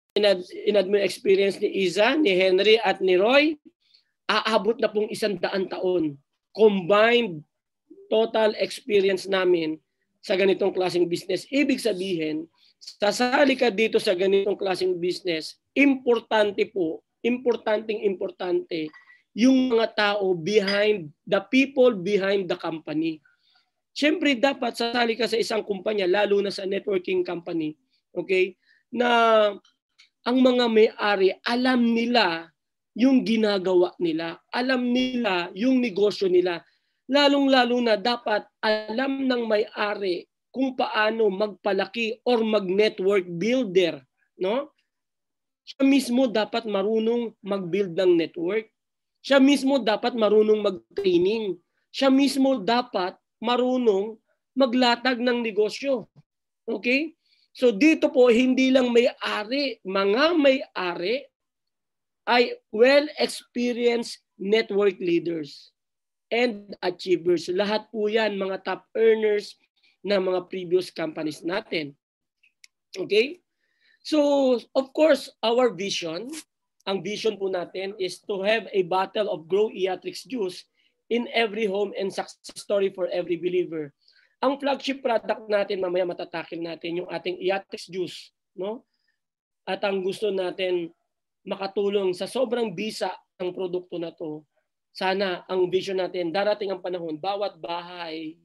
in-admin experience ni Iza, ni Henry at ni Roy, aabot na pong 100 taon. Combined total experience namin sa ganitong klaseng business. Ibig sabihin, sasali ka dito sa ganitong klaseng business, importante yung mga tao behind, the people behind the company. Siyempre, dapat sasali ka sa isang kumpanya, lalo na sa networking company, okay, na ang mga may-ari, alam nila yung ginagawa nila, alam nila yung negosyo nila. Lalong-lalo na dapat alam ng may-ari kung paano magpalaki or mag-network builder, no? Siya mismo dapat marunong mag-build ng network. Siya mismo dapat marunong mag-training. Siya mismo dapat marunong maglatag ng negosyo. Okay? So dito po, hindi lang may-ari, mga may-ari ay well-experienced network leaders and achievers. Lahat po yan, mga top earners na mga previous companies natin. Okay? So, of course, our vision, ang vision po natin is to have a bottle of Grow Eatrix juice in every home and success story for every believer. Ang flagship product natin, mamaya matatakil natin yung ating Eatrix juice, no? At ang gusto natin makatulong sa sobrang bisa ng produkto na to. Sana ang vision natin, darating ang panahon, bawat bahay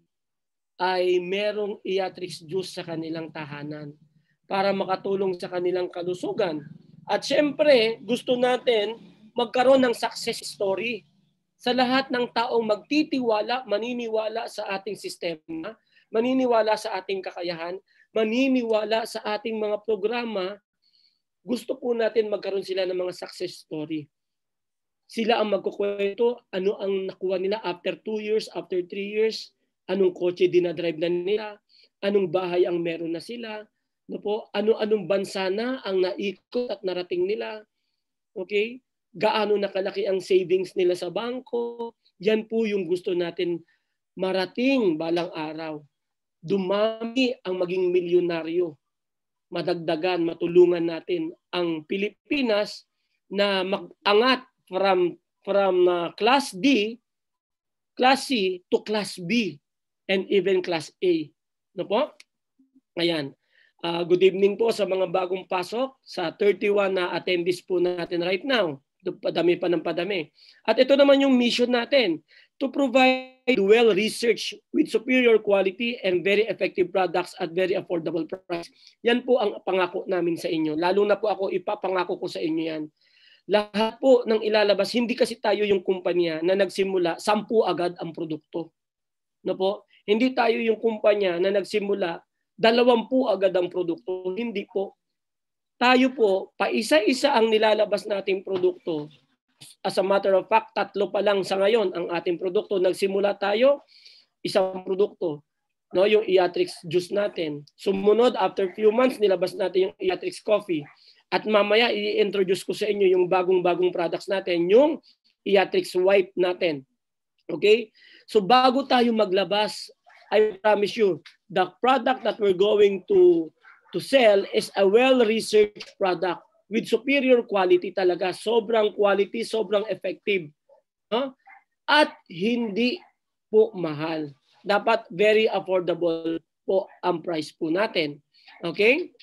ay merong Eatrix juice sa kanilang tahanan para makatulong sa kanilang kalusugan. At syempre, gusto natin magkaroon ng success story sa lahat ng taong magtitiwala, maniniwala sa ating sistema, maniniwala sa ating kakayahan, maniniwala sa ating mga programa. Gusto po natin magkaroon sila ng mga success story. Sila ang magkukwento, ano ang nakuha nila after 2 years, after 3 years, anong kotse dinadrive na nila, anong bahay ang meron na sila, no po, ano-anong bansa na ang naikot at narating nila. Okay? Gaano nakalaki ang savings nila sa bangko. Yan po yung gusto natin marating balang araw. Dumami ang maging milyonaryo. Madagdagan, matulungan natin ang Pilipinas na mag-angat from Class D, Class C to Class B and even Class A. No po? Ayan. Good evening po sa mga bagong pasok sa 31 na attendees po natin right now. Padami pa ng padami. At ito naman yung mission natin, to provide well-researched with superior quality and very effective products at very affordable price. Yan po ang pangako namin sa inyo. Lalo na po ako, ipapangako ko sa inyo yan. Lahat po ng ilalabas, hindi kasi tayo yung kumpanya na nagsimula, 10 agad ang produkto. No po? Hindi tayo yung kumpanya na nagsimula, 20 agad ang produkto. Hindi po. Tayo po, paisa-isa ang nilalabas nating produkto. As a matter of fact, 3 pa lang sa ngayon ang ating produkto. Nagsimula tayo, isang produkto. No, yung Eatrix juice natin. Sumunod, after few months, nilabas natin yung Eatrix coffee. At mamaya, i-introduce ko sa inyo yung bagong-bagong products natin, yung Eatrix wipe natin. Okay? So bago tayo maglabas, I promise you, the product that we're going to sell is a well-researched product with superior quality talaga. Sobrang quality, sobrang effective. No? At hindi po mahal. Dapat very affordable po ang price po natin. Okay?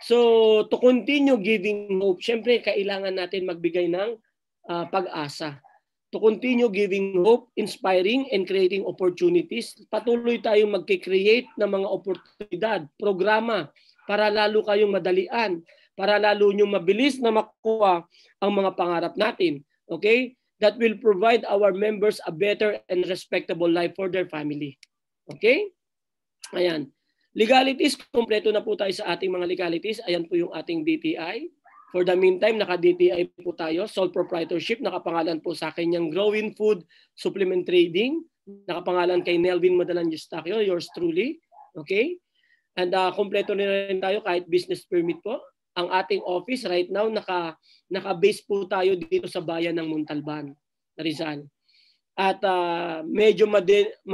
So, to continue giving hope, syempre kailangan natin magbigay ng pag-asa. To continue giving hope, inspiring, and creating opportunities, patuloy tayong mag-create ng mga oportunidad, programa, para lalo kayong madalian, para lalo nyong mabilis na makuha ang mga pangarap natin. Okay? That will provide our members a better and respectable life for their family. Okay? Ayan. Legalities, kompleto na po tayo sa ating mga legalities. Ayan po yung ating DTI. For the meantime, naka-DTI po tayo. Sole proprietorship, nakapangalan po sa akin yung Growing Food Supplement Trading. Nakapangalan kay Nelvin Madalan Eustaquio, yours truly. Okay? And kompleto na rin tayo kahit business permit po. Ang ating office right now, naka-base po tayo dito sa bayan ng Montalban, Rizal. At medyo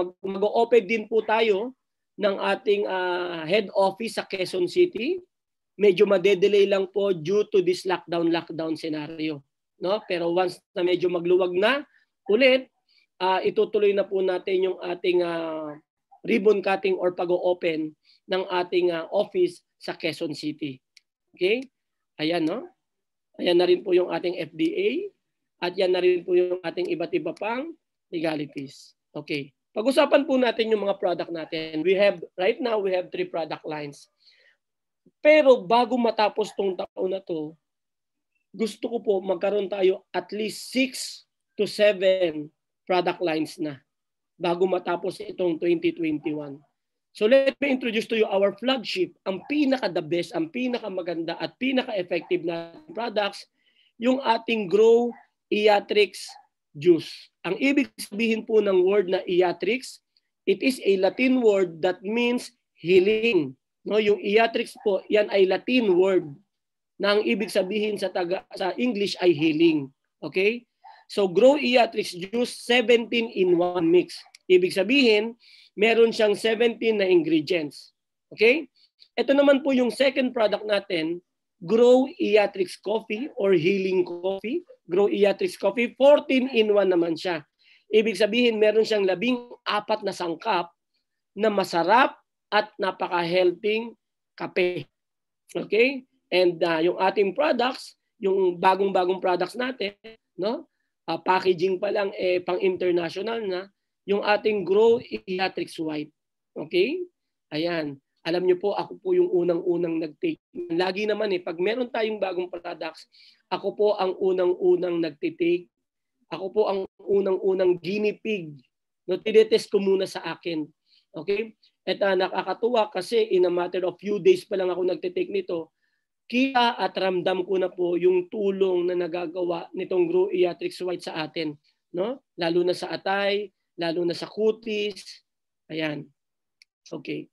mag-open din po tayo ng ating head office sa Quezon City. medyo madedelay lang po due to this lockdown scenario. No? Pero once na medyo magluwag na ulit, itutuloy na po natin yung ating ribbon cutting or pag-o-open ng ating office sa Quezon City. Okay? Ayan, no? Ayan na rin po yung ating FDA at yan na rin po yung ating iba't iba pang legalities. Okay. Pag-usapan po natin yung mga product natin. Right now, we have 3 product lines. Pero bago matapos tong taon na to, gusto ko po magkaroon tayo at least 6 to 7 product lines na bago matapos itong 2021. So let me introduce to you our flagship, ang pinaka-the best, ang pinaka-maganda at pinaka-effective na products, yung ating Grow Eatrix Juice. Ang ibig sabihin po ng word na Eatrix, it is a Latin word that means healing. No, yung Eatrix po, yan ay Latin word na ang ibig sabihin sa English ay healing. Okay? So Grow Eatrix Juice 17 in 1 mix. Ibig sabihin, meron siyang 17 na ingredients. Okay? Ito naman po yung second product natin, Grow Eatrix Coffee or Healing Coffee. Grow Eatrix Coffee, 14 in 1 naman siya. Ibig sabihin, meron siyang 14 na sangkap na masarap at napaka-healthy kape. Okay? And yung ating products, yung bagong-bagong products natin, no? Packaging pa lang pang-international na, yung ating Grow Eatrix White. Okay? Ayan. Alam niyo po, ako po yung unang-unang nag-take. Lagi naman pag meron tayong bagong products, ako po ang unang-unang nag-take. Ako po ang unang-unang guinea pig. No, tinetest ko muna sa akin. Okay? At nakakatuwa kasi in a matter of few days pa lang ako nagtitake nito, kita at ramdam ko na po yung tulong na nagagawa nitong Grow Eatrix White sa atin. No? Lalo na sa atay, lalo na sa kutis. Ayan. Okay.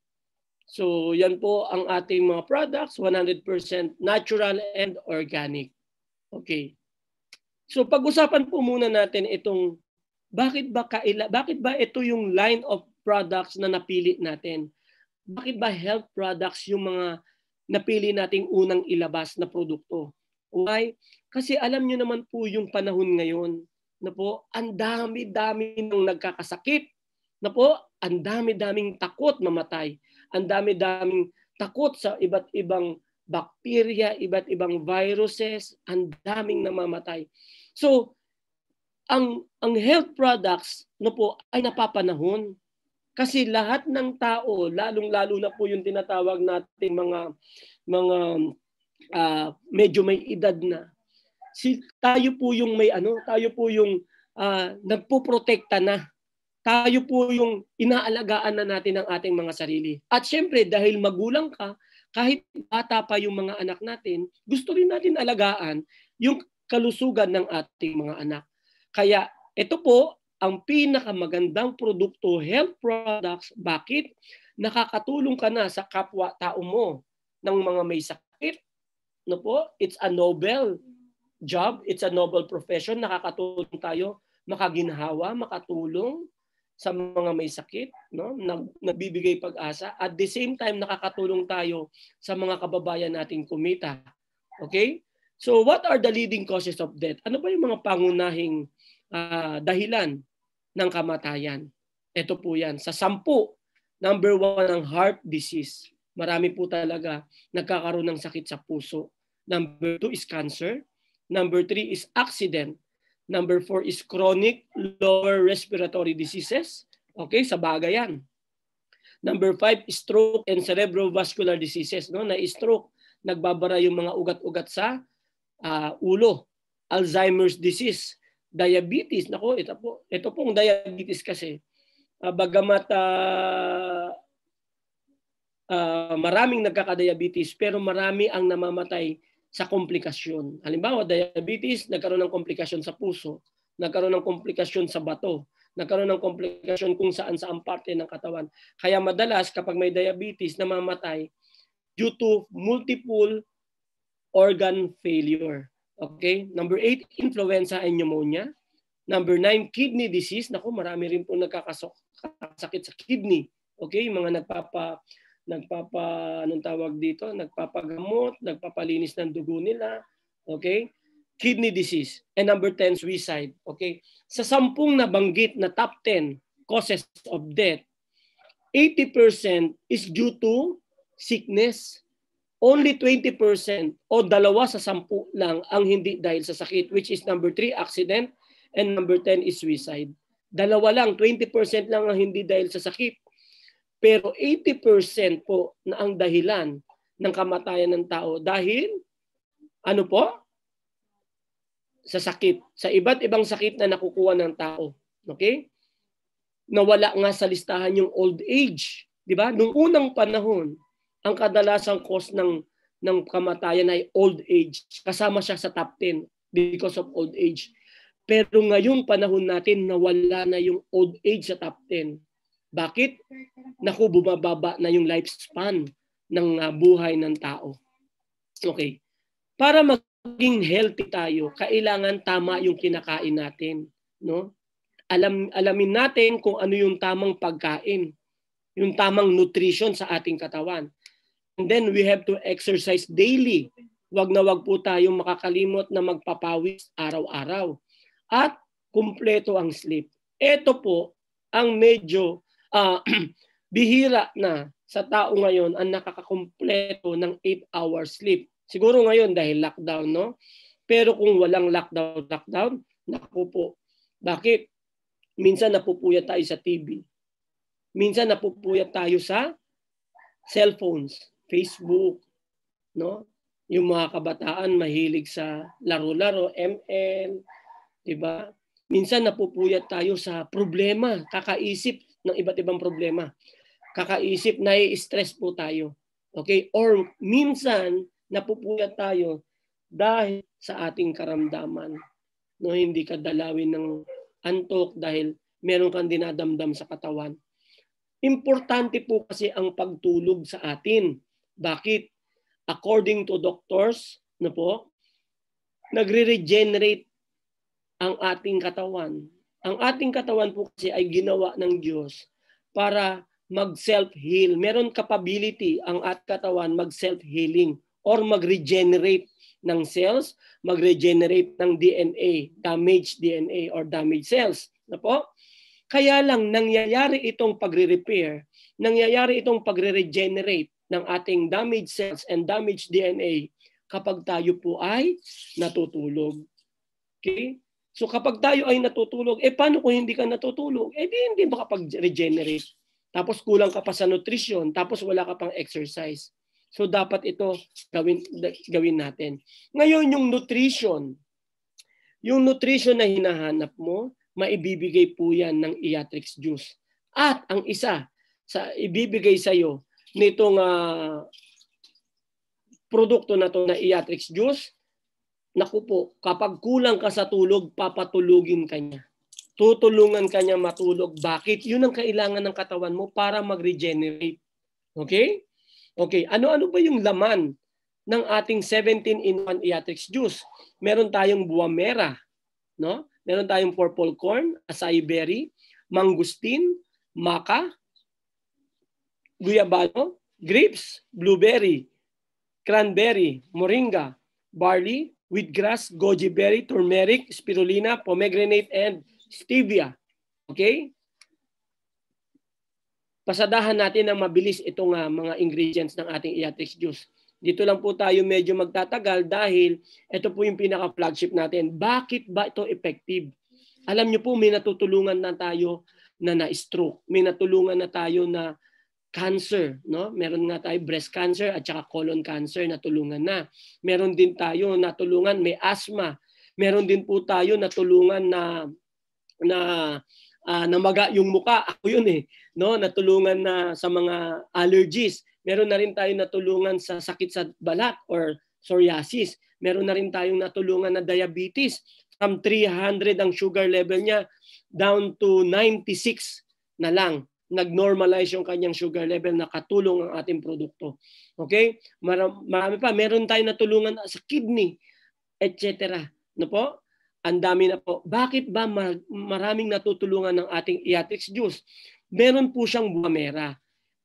So, yan po ang ating mga products, 100% natural and organic. Okay. So, pag-usapan po muna natin itong bakit ba ito yung line of products na napili natin? Bakit ba health products yung mga napili nating unang ilabas na produkto? Why? Kasi alam niyo naman po yung panahon ngayon na po, ang dami-dami ng nagkakasakit, na po, ang dami-daming takot mamatay, ang dami-daming takot sa iba't ibang bacteria, iba't ibang viruses, ang daming namamatay. So, ang health products na po ay napapanahon. Kasi lahat ng tao, lalong-lalo na po yung tinatawag nating mga medyo may edad na, tayo po yung tayo po yung nagpoprotekta na. Tayo po yung inaalagaan na natin ang ating mga sarili. At syempre, dahil magulang ka, kahit bata pa yung mga anak natin, gusto rin natin alagaan yung kalusugan ng ating mga anak. Kaya ito po ang pinakamagandang produkto, health products. Bakit? Nakakatulong ka na sa kapwa-tao mo ng mga may sakit. No po? It's a noble job, it's a noble profession. Nakakatulong tayo makaginhawa, makatulong sa mga may sakit, no? Nagbibigay pag-asa. At the same time, nakakatulong tayo sa mga kababayan nating kumita. Okay? So what are the leading causes of death? Ano ba yung mga pangunahing dahilan ng kamatayan? Ito po yan. Sa 10, number 1 ang heart disease. Marami po talaga nagkakaroon ng sakit sa puso. Number 2 is cancer. Number 3 is accident. Number 4 is chronic lower respiratory diseases. Okay, sa bagay yan. Number 5 is stroke and cerebrovascular diseases. No? Na-stroke, nagbabara yung mga ugat-ugat sa ulo. Alzheimer's disease. Diabetes. Nako, ito pong diabetes kasi. Bagamat maraming nagkakadiabetes, pero marami ang namamatay sa komplikasyon. Halimbawa, diabetes, nagkaroon ng komplikasyon sa puso, nagkaroon ng komplikasyon sa bato, nagkaroon ng komplikasyon kung saan-saan parte ng katawan. Kaya madalas kapag may diabetes, namamatay due to multiple organ failure. Okay? Number 8, influenza and pneumonia. Number 9, kidney disease. Naku, marami rin po nagkakasakit sa kidney. Okay? Mga anong tawag dito? Nagpapagamot, nagpapalinis ng dugo nila. Okay? Kidney disease. And number 10, suicide. Okay? Sa 10 nabanggit na top 10 causes of death, 80% is due to sickness. Only 20% o 2 sa 10 lang ang hindi dahil sa sakit, which is number 3, accident, and number 10 is suicide. 2 lang, 20% lang ang hindi dahil sa sakit. Pero 80% po na ang dahilan ng kamatayan ng tao dahil ano po? Sa sakit. Sa iba't ibang sakit na nakukuha ng tao. Okay? Nawala nga sa listahan yung old age. Di ba? Noong unang panahon, ang kadalasang cause ng kamatayan ay old age. Kasama siya sa top 10 because of old age. Pero ngayong panahon natin, nawala na yung old age sa top 10. Bakit? Naku, bumababa na yung lifespan ng buhay ng tao. Okay. Para maging healthy tayo, kailangan tama yung kinakain natin. No? Alamin natin kung ano yung tamang pagkain, yung tamang nutrition sa ating katawan. And then we have to exercise daily. Wag na wag po tayong makakalimot na magpapawis araw-araw. At kumpleto ang sleep. Ito po ang medyo bihira na sa tao ngayon ang nakakakumpleto ng 8 hours sleep. Siguro ngayon dahil lockdown, no? Pero kung walang lockdown, naku po. Bakit? Minsan napupuyat tayo sa TV. Minsan napupuyat tayo sa cellphones, Facebook, no? Yung mga kabataan mahilig sa laro-laro, ML, 'di ba? Minsan napupuyat tayo sa problema, kakaisip ng iba't ibang problema. Kakaisip, nai-stress po tayo. Okay? Or minsan napupuyat tayo dahil sa ating karamdaman. No, hindi ka dalawin ng antok dahil meron kang dinadamdam sa katawan. Importante po kasi ang pagtulog sa atin. Bakit? According to doctors, no po, nagre-regenerate ang ating katawan. Ang ating katawan po kasi ay ginawa ng Diyos para mag-self-heal. Meron capability ang ating katawan mag-self-healing or mag-regenerate ng cells, mag-regenerate ng DNA, damaged DNA or damaged cells. No po? Kaya lang nangyayari itong pagre-repair, nangyayari itong pagre-regenerate ng ating damaged cells and damaged DNA kapag tayo po ay natutulog. Okay? So kapag tayo ay natutulog, paano kung hindi ka natutulog? Hindi makapag-regenerate. Tapos kulang ka pa sa nutrition, tapos wala ka pang exercise. So dapat ito gawin natin. Ngayon yung nutrition na hinahanap mo, maibibigay po yan ng Iatrix juice. At ang isa sa ibibigay sa iyo nitong produkto na to na Iatrix juice, naku po, kapag kulang ka sa tulog, papatulugin ka niya. Tutulungan ka niya matulog. Bakit? Yun ang kailangan ng katawan mo para mag-regenerate. Okay? Okay, ano-ano ba yung laman ng ating 17-in-1 Iatrix juice? Meron tayong buwa mera, no? Meron tayong purple corn, acai berry, mangustin, maca, guyabano, grapes, blueberry, cranberry, moringa, barley, wheatgrass, goji berry, turmeric, spirulina, pomegranate, and stevia. Okay? Pasadahan natin ng mabilis itong mga ingredients ng ating Iatrix juice. Dito lang po tayo medyo magtatagal dahil ito po yung pinaka-flagship natin. Bakit ba ito effective? Alam niyo po, may natutulungan na tayo na na-stroke. May natulungan na tayo na cancer. No? Meron nga tayo breast cancer at saka colon cancer natulungan na. Meron din tayo natulungan, may asthma. Meron din po tayo natulungan na namaga yung muka. Ako yun no? Natulungan na sa mga allergies. Meron na rin tayo natulungan sa sakit sa balat or psoriasis. Meron na rin tayong natulungan na diabetes. From 300 ang sugar level niya down to 96 na lang. Nag-normalize yung kanyang sugar level, nakatulong ang ating produkto. Okay? Marami pa. Meron tayong natulungan sa kidney, etc. No po? Ang dami na po. Bakit ba maraming natutulungan ng ating Iatrix juice? Meron po siyang buwa mera.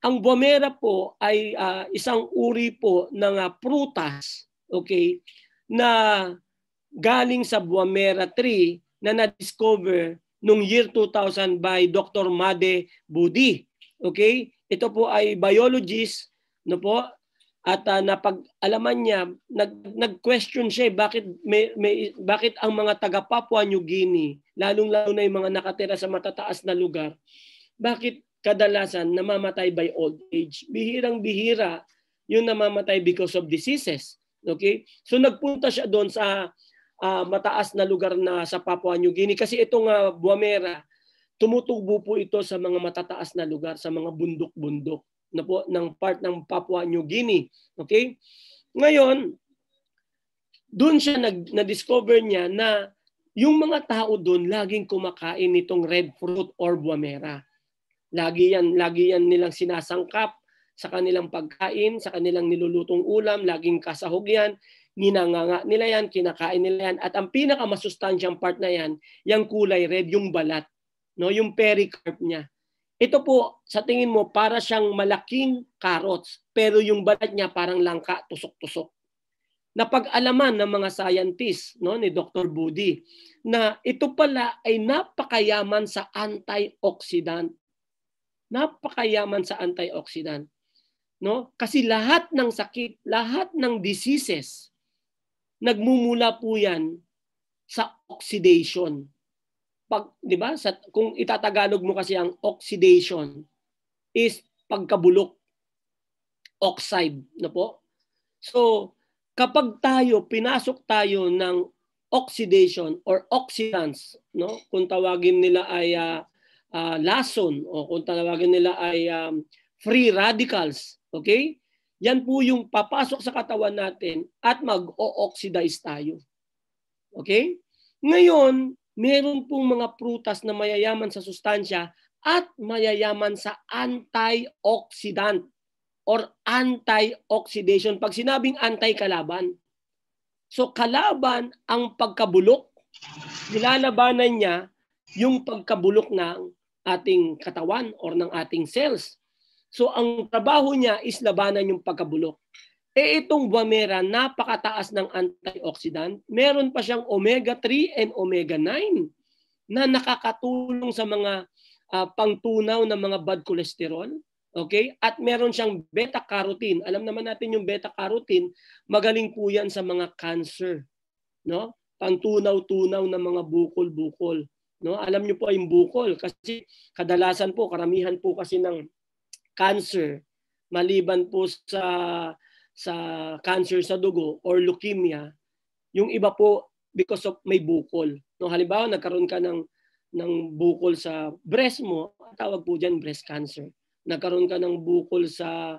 ang Boamera po ay isang uri po ng prutas, okay, na galing sa Boamera tree na na-discover noong year 2000 by Dr. Made Budi. Okay? Ito po ay biologist, no po? At napag-alaman niya, nag-question siya bakit ang mga taga Papua New Guinea, lalong-lalo na yung mga nakatira sa matataas na lugar, bakit kadalasan namamatay by old age? Bihirang-bihira yung namamatay because of diseases. Okay? So nagpunta siya doon sa mataas na lugar na sa Papua New Guinea kasi itong Boamera, tumutubo po ito sa mga matataas na lugar, sa mga bundok-bundok na po ng part ng Papua New Guinea. Okay? Ngayon, doon siya na-discover niya na yung mga tao doon laging kumakain nitong red fruit or Boamera. Lagi yan nilang sinasangkap sa kanilang pagkain, sa kanilang nilulutong ulam, laging kasahog yan, ninanganga nila yan, kinakain nila yan. At ang pinakamasustansyang part na yan, yung kulay red, yung balat, no, yung pericarp niya. Ito po, sa tingin mo, para siyang malaking carrots, pero yung balat niya parang langka, tusok-tusok. Napag-alaman ng mga scientists, no, ni Dr. Budi, na ito pala ay napakayaman sa antioxidant. Napakayaman sa antioxidant, no? Kasi lahat ng sakit, lahat ng diseases nagmumula po 'yan sa oxidation. Pag, 'di ba? Kung itatagalog mo kasi ang oxidation is pagkabulok, oxide, no po? So, kapag pinasok tayo ng oxidation or oxidants, no? Kung tawagin nila ay lason o kung tawagin nila ay free radicals, okay? Yan po yung papasok sa katawan natin at mag-o-oxidize tayo. Okay? Ngayon, meron pong mga prutas na mayayaman sa sustansya at mayayaman sa antioxidant or anti-oxidation. Pag sinabing anti-kalaban, so kalaban ang pagkabulok, nilalabanan niya yung pagkabulok ng ating katawan or ng ating cells. So ang trabaho niya is labanan yung pagkabulok. Itong Boamera, napakataas ng antioxidant. Meron pa siyang omega-3 and omega-9 na nakakatulong sa mga pangtunaw ng mga bad cholesterol. Okay? At meron siyang beta-carotene. Alam naman natin yung beta-carotene, magaling po yan sa mga cancer. No? Pangtunaw-tunaw ng mga bukol-bukol. No, alam niyo po yung bukol kasi kadalasan po, karamihan po kasi ng cancer, maliban po sa cancer sa dugo or leukemia, yung iba po because of may bukol. No, halimbawa nagkaroon ka ng bukol sa breast mo, tawag po diyan breast cancer. Nagkaroon ka ng bukol sa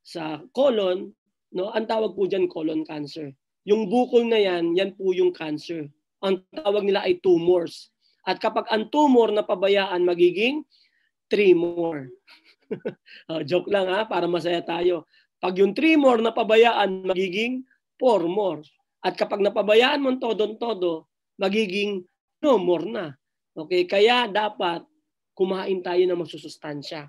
colon, no, ang tawag po diyan colon cancer. Yung bukol na yan po yung cancer. Ang tawag nila ay tumors. At kapag ang tumor na pabayaan, magiging tremor. Joke lang para masaya tayo. Pag yung tremor na pabayaan, magiging pormor. At kapag napabayaan mo todo-todo, magiging no more na. Okay? Kaya dapat kumain tayo ng masusustansya.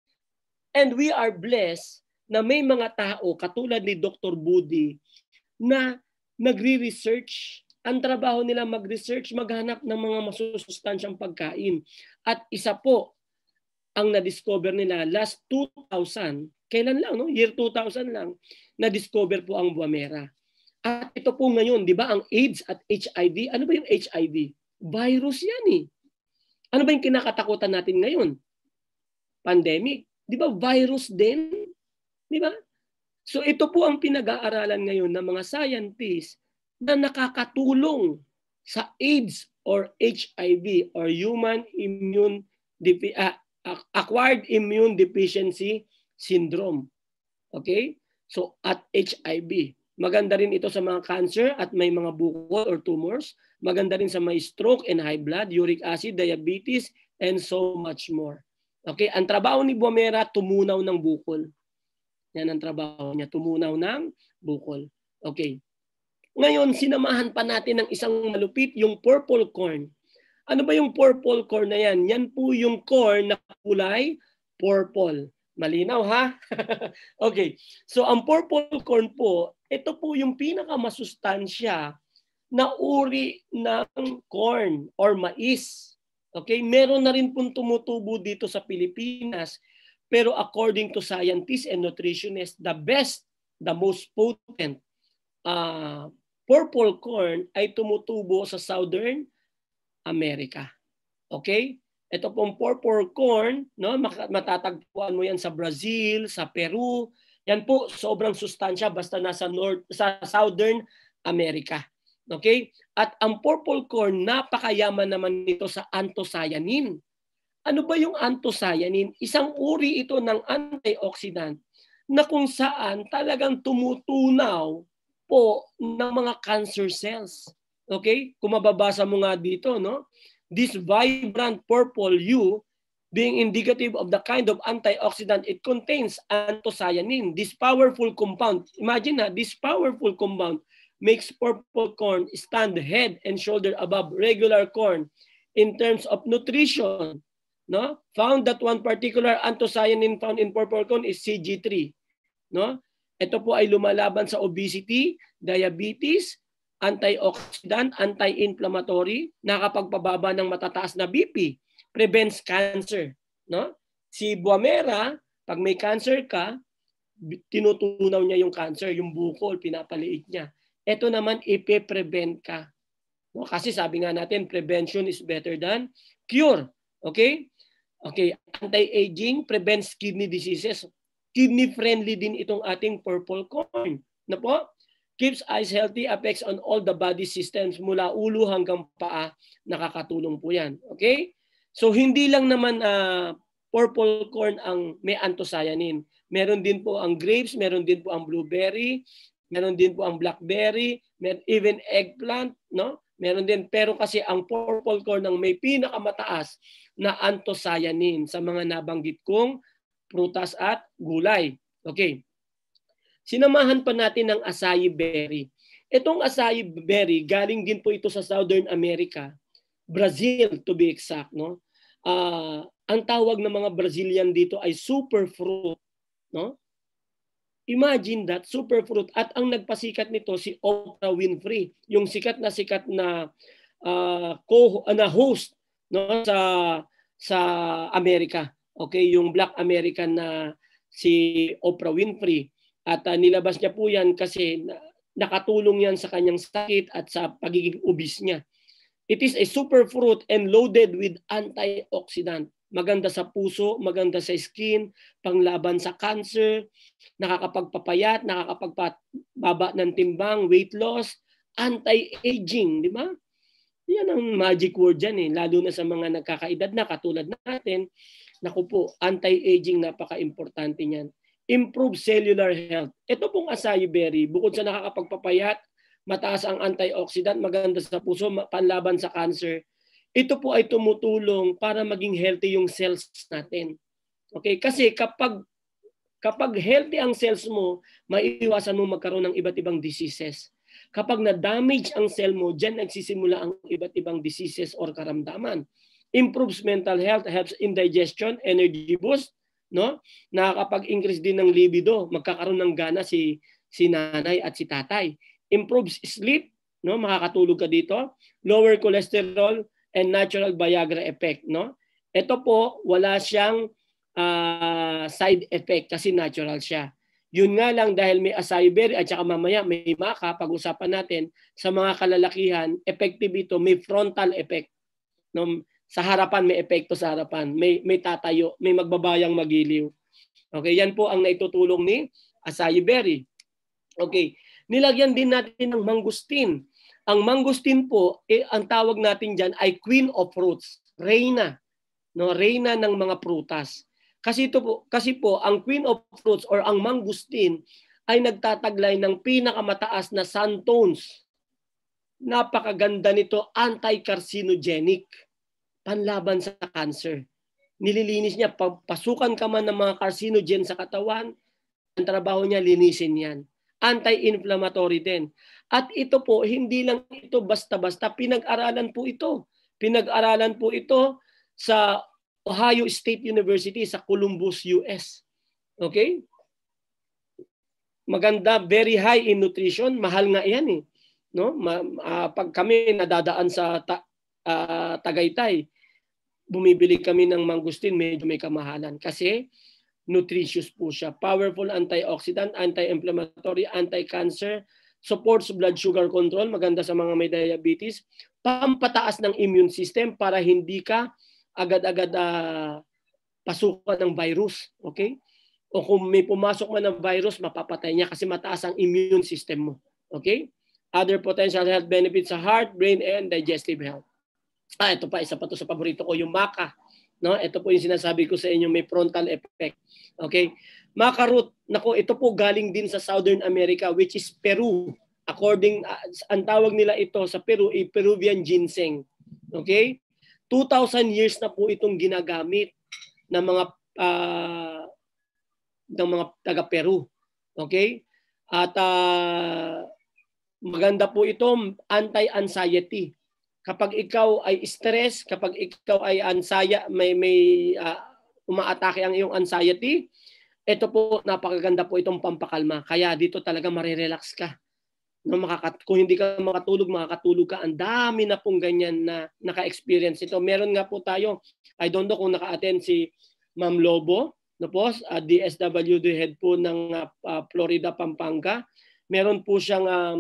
And we are blessed na may mga tao katulad ni Dr. Budi na nagre-research. Ang trabaho nila mag-research, maghanap ng mga masusustansyang pagkain. At isa po ang na-discover nila last 2000, kailan lang, no? Year 2000 lang, na-discover po ang Boamera. At ito po ngayon, di ba, ang AIDS at HIV, ano ba yung HIV? Virus yan eh. Ano ba yung kinakatakutan natin ngayon? Pandemic. Di ba, virus din? Di ba? So ito po ang pinag-aaralan ngayon ng mga scientists na nakakatulong sa AIDS or HIV or acquired immune deficiency syndrome. Okay? So at HIV. Maganda rin ito sa mga cancer at may mga bukol or tumors. Maganda rin sa may stroke and high blood, uric acid, diabetes, and so much more. Okay? Ang trabaho ni Boamera, tumunaw ng bukol. Yan ang trabaho niya, tumunaw ng bukol. Okay. Ngayon, sinamahan pa natin ng isang malupit, yung purple corn. Ano ba yung purple corn na yan? Yan po yung corn na kulay purple. Malinaw ha? Okay. So ang purple corn po, ito po yung pinakamasustansya na uri ng corn or mais. Okay? Meron na rin pong tumutubo dito sa Pilipinas, pero according to scientists and nutritionists, the best, the most potent purple corn ay tumutubo sa Southern America. Okay? Ito pong purple corn, no, matatagpuan mo yan sa Brazil, sa Peru. Yan po, sobrang sustansya basta nasa sa Southern America. Okay? At ang purple corn, napakayaman naman nito sa anthocyanin. Ano ba yung anthocyanin? Isang uri ito ng antioxidant na kung saan talagang tumutunaw po ng mga cancer cells. Okay? Kung mababasa mo nga dito, no? This vibrant purple hue being indicative of the kind of antioxidant it contains, anthocyanin. This powerful compound, imagine na, this powerful compound makes purple corn stand head and shoulder above regular corn in terms of nutrition. No? Found that one particular anthocyanin found in purple corn is CG3. No? Ito po ay lumalaban sa obesity, diabetes, antioxidant, anti-inflammatory, nakapagpababa ng matataas na BP, prevents cancer. No? Si Buamera, pag may cancer ka, tinutunaw niya yung cancer, yung bukol, pinapaliit niya. Ito naman, ipe-prevent ka. No? Kasi sabi nga natin, prevention is better than cure. Okay? Okay, anti-aging, prevents kidney diseases. Kidney-friendly din itong ating purple corn. Na po? Keeps eyes healthy, affects on all the body systems mula ulo hanggang paa, nakakatulong po yan. Okay? So hindi lang naman purple corn ang may anthocyanin. Meron din po ang grapes, meron din po ang blueberry, meron din po ang blackberry, even eggplant, no? Meron din, pero kasi ang purple corn ang may pinakamataas na anthocyanin sa mga nabanggit kong prutas at gulay. Okay. Sinamahan pa natin ng acai berry. Itong acai berry, galing din po ito sa Southern America, Brazil to be exact. No? Ang tawag ng mga Brazilian dito ay superfruit. No? Imagine that, superfruit. At ang nagpasikat nito si Oprah Winfrey, yung sikat na host, no, sa Amerika. Okay, yung Black American na si Oprah Winfrey. At nilabas niya po yan kasi nakatulong yan sa kanyang sakit at sa pagiging obese niya. It is a superfruit and loaded with antioxidant. Maganda sa puso, maganda sa skin, panglaban sa cancer, nakakapagpapayat, nakakapagpababa ng timbang, weight loss, anti-aging, di ba? Yan ang magic word dyan eh, lalo na sa mga nagkakaedad na katulad natin. Naku po, anti-aging, napaka-importante niyan. Improve cellular health. Ito pong acai berry, bukod sa nakakapagpapayat, mataas ang antioxidant, maganda sa puso, panlaban sa cancer, ito po ay tumutulong para maging healthy yung cells natin. Okay? Kasi kapag healthy ang cells mo, maiiwasan mo magkaroon ng iba't ibang diseases. Kapag na-damage ang cell mo, dyan nagsisimula ang iba't ibang diseases or karamdaman. Improves mental health, helps in digestion, energy boost, no? Nakakapag-increase din ng libido, magkakaroon ng gana si nanay at si tatay. Improves sleep, no? Makakatulog ka dito. Lower cholesterol and natural Viagra effect, no? Ito po, wala siyang side effect kasi natural siya. Yun nga lang dahil may acai berry at saka mamaya may maca, pag-usapan natin sa mga kalalakihan, effective ito, may frontal effect. No? Sa harapan may epekto sa harapan, may tatayo, may magbabayang magiliw. Okay, yan po ang naitutulong ni acai berry. Okay, nilagyan din natin ng mangustin. Ang mangustin po, ang tawag natin diyan ay queen of fruits, reyna, no, reyna ng mga prutas. Kasi po ang queen of fruits or ang mangustin ay nagtataglay ng pinakamataas na santones. Napakaganda nito, anti-carcinogenic, panlaban sa cancer. Nililinis niya, pasukan ka man ng mga carcinogen sa katawan, ang trabaho niya, linisin yan. Anti-inflammatory din. At ito po, hindi lang ito basta-basta, pinag-aralan po ito. Pinag-aralan po ito sa Ohio State University sa Columbus, US. Okay? Maganda, very high in nutrition, mahal nga 'yan eh. No? Pag kami nadadaan sa Tagaytay, bumibili kami ng mangustin, medyo may kamahalan kasi nutritious po siya. Powerful antioxidant, anti-inflammatory, anti-cancer, supports blood sugar control, maganda sa mga may diabetes, pampataas ng immune system para hindi ka agad-agad pasukan ng virus. Okay? O kung may pumasok man ng virus, mapapatay niya kasi mataas ang immune system mo. Okay? Other potential health benefits sa heart, brain, and digestive health. Ito pa, isa pa to sa paborito ko, yung maca. No? Ito po yung sinasabi ko sa inyo, may frontal effect. Okay? Maca root, nako, ito po galing din sa Southern America, which is Peru. According, ang tawag nila ito sa Peru, Peruvian ginseng. Okay? 2,000 years na po itong ginagamit ng mga taga-Peru. Okay? At maganda po ito, anti-anxiety. Kapag ikaw ay stress, kapag ikaw ay may umaatake ang iyong anxiety, ito po, napakaganda po itong pampakalma. Kaya dito talaga marirelax ka. No, kung hindi ka makatulog ka. Ang dami na pong ganyan na naka-experience ito. Meron nga po tayo, I don't know kung naka-attend si Ma'am Lobo, no po, DSWD head po ng Florida, Pampanga. Meron po siyang,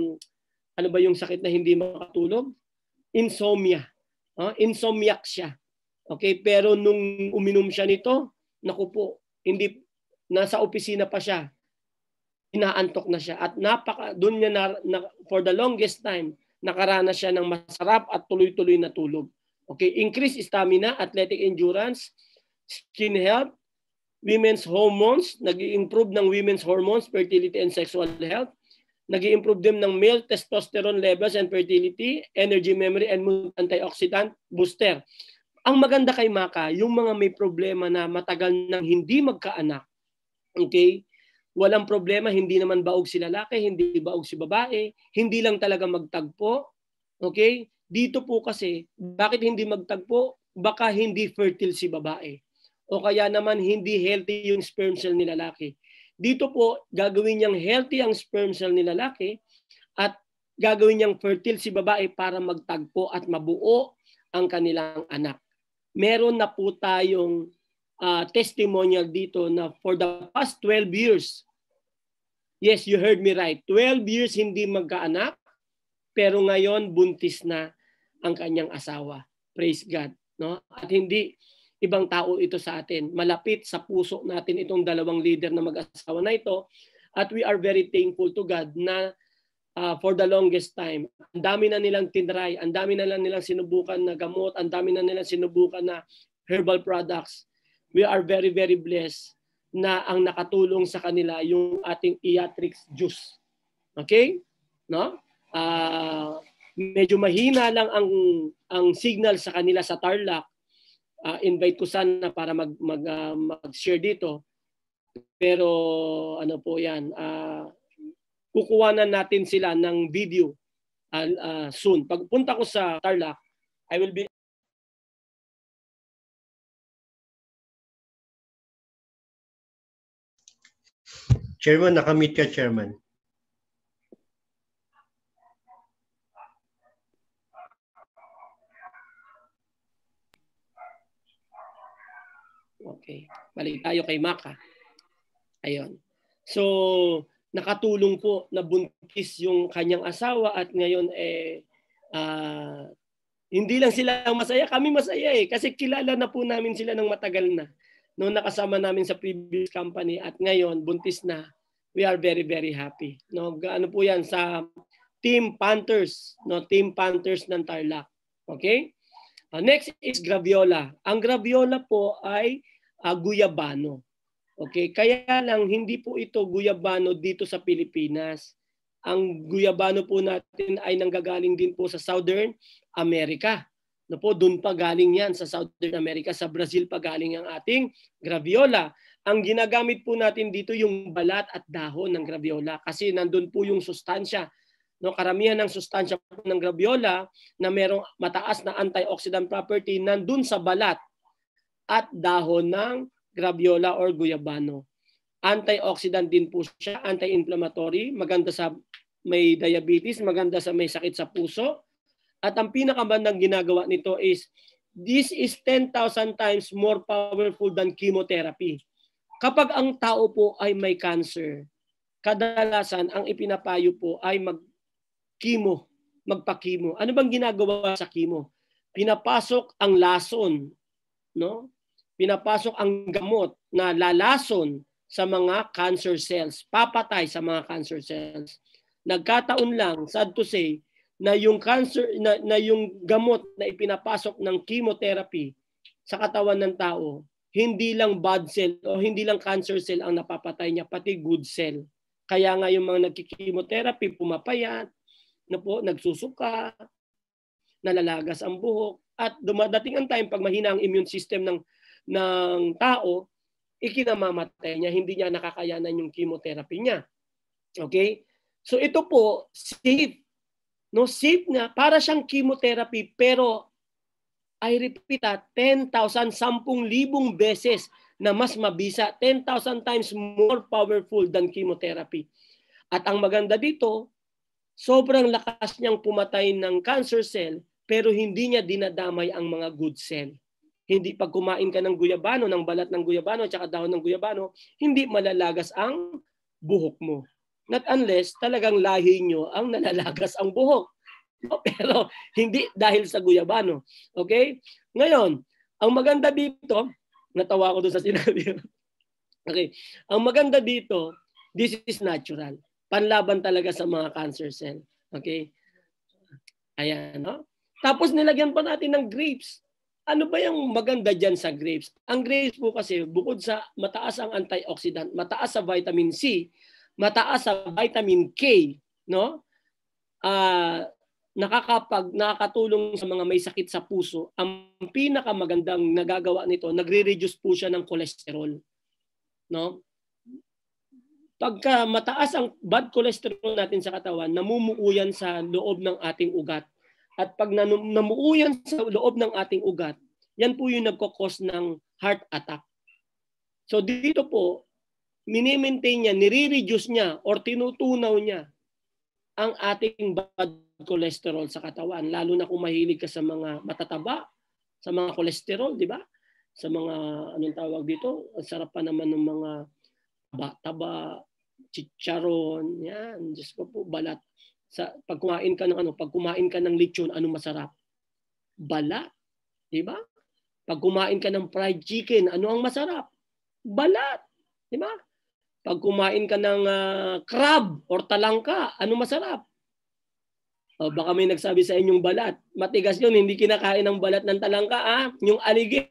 ano ba yung sakit na hindi makatulog? Insomnia. Insomniac siya. Okay, pero nung uminom siya nito, naku po, hindi, nasa opisina pa siya, inaantok na siya. At doon niya for the longest time, nakaranas siya ng masarap at tuloy-tuloy na tulog. Okay, increase stamina, athletic endurance, skin health, women's hormones, nag-i-improve ng women's hormones, fertility and sexual health, nag-i-improve din ng male testosterone levels and fertility, energy, memory, and mood, antioxidant booster. Ang maganda kay maca, yung mga may problema na matagal nang hindi magkaanak, okay, walang problema, hindi naman baog si lalaki, hindi baog si babae, hindi lang talaga magtagpo, okay, dito po kasi, bakit hindi magtagpo? Baka hindi fertile si babae. O kaya naman hindi healthy yung sperm cell ni lalaki. Dito po, gagawin niyang healthy ang sperm cell ni lalaki at gagawin niyang fertile si babae para magtagpo at mabuo ang kanilang anak. Meron na po tayong testimonial dito na for the past 12 years, yes, you heard me right, 12 years hindi magkaanak, pero ngayon buntis na ang kanyang asawa. Praise God. No? At hindi ibang tao ito sa atin. Malapit sa puso natin itong dalawang leader na mag-asawa na ito. At we are very thankful to God na for the longest time, ang dami na nilang tinry, ang dami na nilang sinubukan na gamot, ang dami na nilang sinubukan na herbal products. We are very, very blessed na ang nakatulong sa kanila yung ating Iatrix juice. Okay? No? Medyo mahina lang ang signal sa kanila sa Tarlac. Invite ko sana para mag-share dito. Pero ano po yan, kukuhanan natin sila ng video soon. Pagpunta ko sa Tarlac, I will be... Chairman, nakamute ka, Chairman. Okay. Balik tayo kay maca. Ayun. So, nakatulong po na buntis yung kanyang asawa at ngayon hindi lang sila masaya, kami masaya kasi kilala na po namin sila ng matagal na. Noong nakasama namin sa previous company at ngayon buntis na. We are very, very happy. No, ano po 'yan sa Team Panthers, no, Team Panthers ng Tarlac. Okay? Next is graviola. Ang graviola po ay guyabano. Okay, kaya lang hindi po ito guyabano dito sa Pilipinas. Ang guyabano po natin ay nanggagaling din po sa Southern America. No po, doon pa galing yan sa Southern America, sa Brazil pa galing ang ating graviola. Ang ginagamit po natin dito yung balat at dahon ng graviola kasi nandun po yung sustansya. No, karamihan ng sustansya po ng graviola na merong mataas na antioxidant property nandun sa balat at dahon ng graviola or guyabano. Antioxidant din po siya, anti-inflammatory, maganda sa may diabetes, maganda sa may sakit sa puso. At ang pinakamandang ginagawa nito is, this is 10,000 times more powerful than chemotherapy. Kapag ang tao po ay may cancer, kadalasan ang ipinapayo po ay mag-chemo, magpa-chemo. Ano bang ginagawa sa chemo? Pinapasok ang lason, no? Pinapasok ang gamot na lalason sa mga cancer cells, papatay sa mga cancer cells. Nagkataon lang, sad to say, na yung cancer na yung gamot na ipinapasok ng chemotherapy sa katawan ng tao, hindi lang bad cell o hindi lang cancer cell ang napapatay niya, pati good cell. Kaya nga yung mga nagki-chemotherapy pumapayat, na po, nagsusuka, nalalagas ang buhok, at dumadating ang time pag mahina ang immune system ng tao, ikinamamatay niya, hindi niya nakakayanan yung chemotherapy niya. Okay? So ito po, safe. No, safe na, para siyang chemotherapy, pero I repeat, 10,000, 10,000 beses na mas mabisa, 10,000 times more powerful than chemotherapy. At ang maganda dito, sobrang lakas niyang pumatay ng cancer cell, pero hindi niya dinadamay ang mga good cell. Hindi pag kumain ka ng guyabano, ng balat ng guyabano, at saka dahon ng guyabano, hindi malalagas ang buhok mo. Not unless talagang lahi nyo ang nalalagas ang buhok. Pero hindi dahil sa guyabano. Okay? Ngayon, ang maganda dito, natawa ko doon sa sinabi. Okay. Ang maganda dito, this is natural. Panlaban talaga sa mga cancer cell. Okay? Ayan, no? Tapos nilagyan pa natin ng grapes. Ano ba yung maganda dyan sa grapes? Ang grapes po kasi, bukod sa mataas ang antioxidant, mataas sa vitamin C, mataas sa vitamin K, no? Nakakatulong sa mga may sakit sa puso. Ang pinakamagandang nagagawa nito, nagre-reduce po siya ng cholesterol, no? Pagka mataas ang bad cholesterol natin sa katawan, namumuo yan sa loob ng ating ugat. At pag namuo yan sa loob ng ating ugat, yan po yung nagkakos ng heart attack. So dito po, mini-maintain niya, nire-reduce niya or tinutunaw niya ang ating bad cholesterol sa katawan. Lalo na kung mahilig ka sa mga matataba, sa mga cholesterol, di ba? Sa mga, anong tawag dito? Ang sarap pa naman ng mga taba, chicharon, yan, Diyos ko po, balat. Pag kumain ka ng lechon, ano masarap? Balat, di ba? Pag kumain ka ng fried chicken, ano ang masarap? Balat, di ba? Pag kumain ka ng crab or talangka, ano masarap? O, baka may nagsabi sa inyong balat. Matigas yun, hindi kinakain ng balat ng talangka, yung aligi.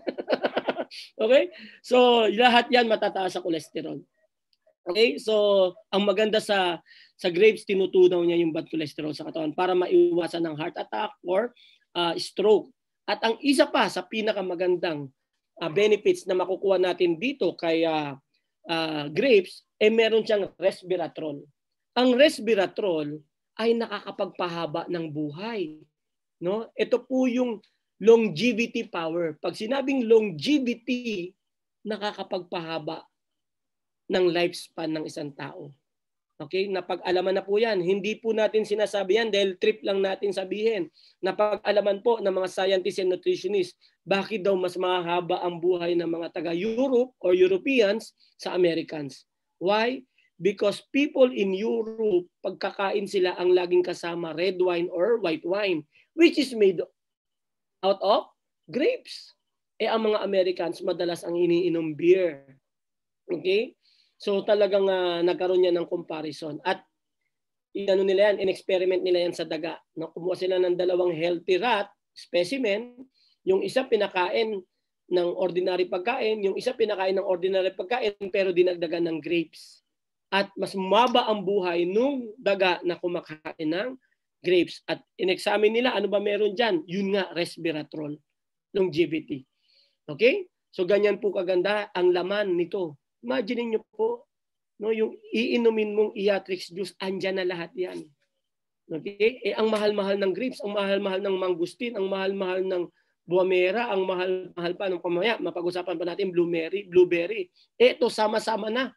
Okay? So, lahat yan matataas sa cholesterol. Okay? So, ang maganda sa grapes, tinutunaw niya yung bad cholesterol sa katawan para maiwasan ng heart attack or stroke. At ang isa pa sa pinakamagandang benefits na makukuha natin dito kay grapes, meron siyang resveratrol. Ang resveratrol ay nakakapagpahaba ng buhay. No? Ito po yung longevity power. Pag sinabing longevity, nakakapagpahaba ng lifespan ng isang tao. Okay? Napag-alaman na po yan. Hindi po natin sinasabi yan dahil trip lang natin sabihin. Napag-alaman po ng mga scientists and nutritionists bakit daw mas mahaba ang buhay ng mga taga-Europe or Europeans sa Americans. Why? Because people in Europe, pagkakain sila ang laging kasama red wine or white wine, which is made out of grapes. Ang mga Americans, madalas ang iniinom beer. Okay? So talagang nagkaroon niya ng comparison. At nila yan, in-experiment nila yan sa daga. Kumuha sila ng 2 healthy rat specimen. Yung isa pinakain ng ordinary pagkain, yung isa pinakain ng ordinary pagkain pero dinagdagan ng grapes. At mas mababa ang buhay nung daga na kumakain ng grapes. At in-examine nila, ano ba meron dyan? Yun nga, resveratrol, longevity. Okay? So ganyan po kaganda ang laman nito. Imagine niyo po, no, yung iinumin mong Iatrix juice, andyan na lahat yan. Okay? Ang mahal-mahal ng grapes, ang mahal-mahal ng mangustin, ang mahal-mahal ng buwamera, ang mahal-mahal pa ng pamaya. Mapag-usapan pa natin blueberry. Ito, sama-sama na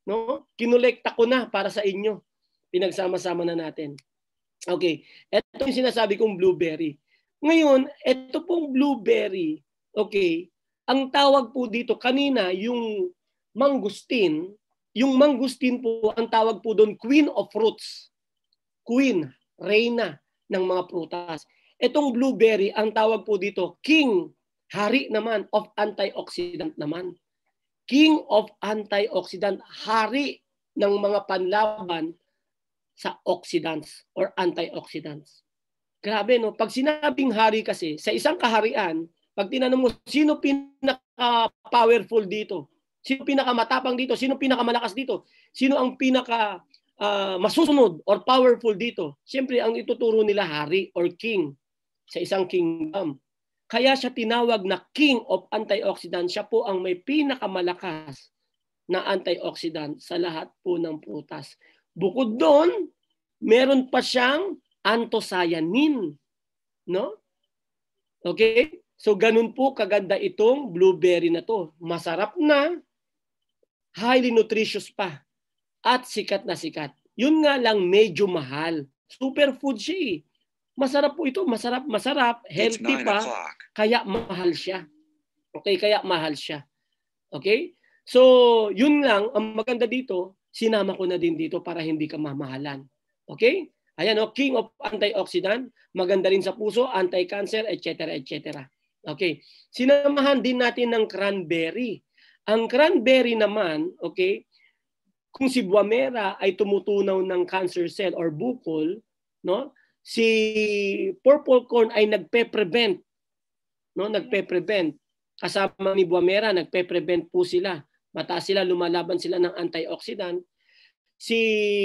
no? Kinolekta ko na para sa inyo. Pinagsama-sama na natin. Okay, ito yung sinasabi kong blueberry. Ngayon, ito pong blueberry, okay, ang tawag po dito kanina yung mangustin po, ang tawag po doon queen of fruits. Queen, reyna ng mga prutas. Itong blueberry, ang tawag po dito king, hari naman of antioxidant naman. King of antioxidant, hari ng mga panlaban sa oxidants or antioxidants. Grabe, no? Pag sinabing hari kasi, sa isang kaharian, pag tinanong mo, sino pinaka-powerful dito? Sino pinaka-matapang dito? Sino pinaka-malakas dito? Sino ang pinaka-masusunod or powerful dito? Siyempre, ang ituturo nila hari or king sa isang kingdom. Kaya siya tinawag na king of antioxidant. Siya po ang may pinakamalakas na antioxidant sa lahat po ng prutas. Bukod doon, meron pa siyang anthocyanin, no? Okay? So ganun po kaganda itong blueberry na to. Masarap na, highly nutritious pa, at sikat na sikat. Yun nga lang medyo mahal. Superfood siya eh. Masarap po ito, masarap, healthy pa, kaya mahal siya. Okay, kaya mahal siya. Okay? So, yun lang, ang maganda dito, sinama ko na din dito para hindi ka mamahalan. Okay? Ayan, king of antioxidant, maganda rin sa puso, anti-cancer, etc. etc. Okay. Sinamahan din natin ng cranberry. Ang cranberry naman, okay, kung si Buamera ay tumutunaw ng cancer cell or bukol, no? Si purple corn ay nagpe-prevent, no? Nagpe-prevent. Kasama ni Buamera, nagpe-prevent po sila. Mataas sila, lumalaban sila ng antioxidant. Si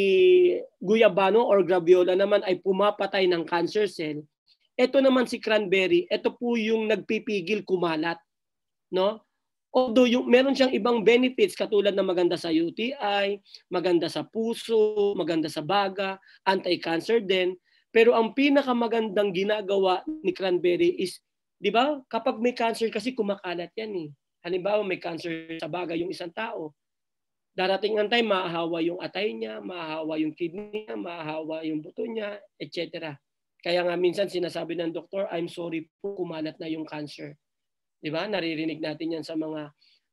guyabano or graviola naman ay pumapatay ng cancer cell. Ito naman si cranberry, ito po yung nagpipigil kumalat, no? Although meron siyang ibang benefits katulad na maganda sa UTI, maganda sa puso, maganda sa baga, anti-cancer din. Pero ang pinakamagandang ginagawa ni cranberry is, di ba, kapag may cancer kasi kumakalat yan eh. Halimbawa may cancer sa baga yung isang tao. Darating ang time, maahawa yung atay niya, maahawa yung kidney niya, maahawa yung buto niya, etc. Kaya nga minsan sinasabi ng doktor, I'm sorry po, kumalat na yung cancer. Di ba? Naririnig natin yan sa mga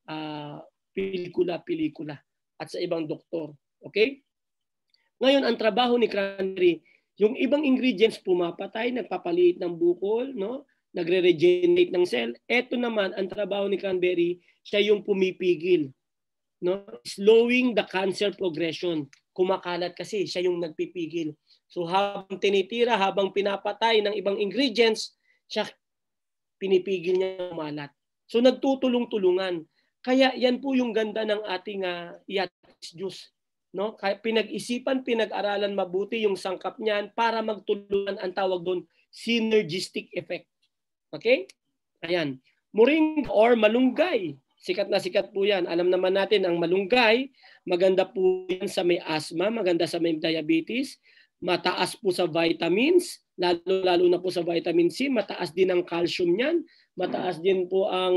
pelikula at sa ibang doktor. Okay? Ngayon, ang trabaho ni cranberry, yung ibang ingredients pumapatay, nagpapaliit ng bukol, no? Nagre-regenerate ng cell. Ito naman, ang trabaho ni cranberry, siya yung pumipigil, no? Slowing the cancer progression. Kumakalat kasi, siya yung nagpipigil. So habang tinitira, habang pinapatay ng ibang ingredients, siya pinipigil niya kumalat. So nagtutulong-tulungan. Kaya yan po yung ganda ng ating yatis juice. No? Kaya pinag-isipan, pinag-aralan mabuti yung sangkap niyan para magtulungan, ang tawag doon, synergistic effect. Okay? Ayan. Moringa or malunggay. Sikat na sikat po yan. Alam naman natin ang malunggay, maganda po yan sa may asthma, maganda sa may diabetes, mataas po sa vitamins, lalo na po sa vitamin C, mataas din ang calcium niyan, mataas din po ang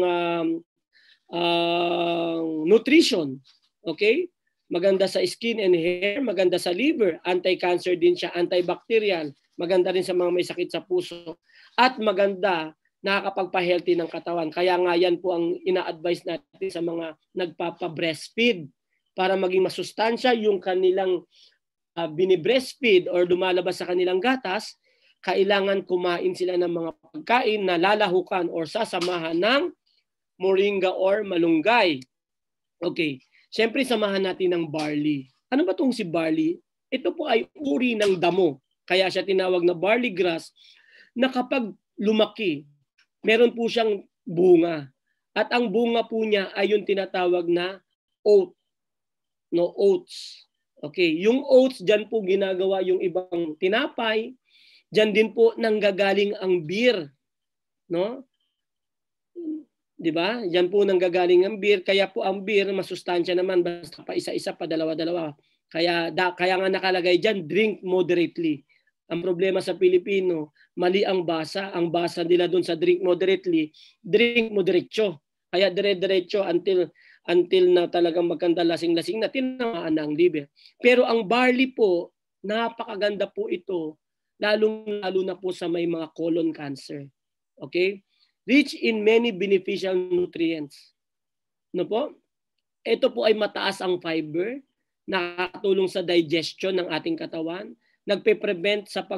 nutrition. Okay? Maganda sa skin and hair, maganda sa liver, anti-cancer din siya, antibacterial, maganda rin sa mga may sakit sa puso, at maganda, nakakapagpa-healthy ng katawan. Kaya nga yan po ang ina-advise natin sa mga nagpapa-breastfeed para maging masustansya yung kanilang binibreastfeed or lumalabas sa kanilang gatas, kailangan kumain sila ng mga pagkain na lalahukan or sasamahan ng moringa or malunggay. Okay. Siyempre, samahan natin ng barley. Ano ba itong si barley? Ito po ay uri ng damo. Kaya siya tinawag na barley grass na kapag lumaki, meron po siyang bunga. At ang bunga po niya ay yung tinatawag na oat. No, oats. Okay, yung oats, dyan po ginagawa yung ibang tinapay. Dyan din po nanggagaling ang beer. No? Di ba? Yan po nanggagaling ang beer. Kaya po ang beer, masustansya naman. Basta pa isa-isa, pa dalawa-dalawa. Kaya nga nakalagay dyan, drink moderately. Ang problema sa Pilipino, mali ang basa. Ang basa nila doon sa drink moderately, drink moderatyo. Kaya dire-diretso until until na talagang magkanda lasing-lasing na tinamaan na ang liver. Pero ang barley po, napakaganda po ito, lalo na po sa may mga colon cancer. Okay? Rich in many beneficial nutrients. No po? Ito po ay mataas ang fiber, nakatulong sa digestion ng ating katawan, nagpe-prevent sa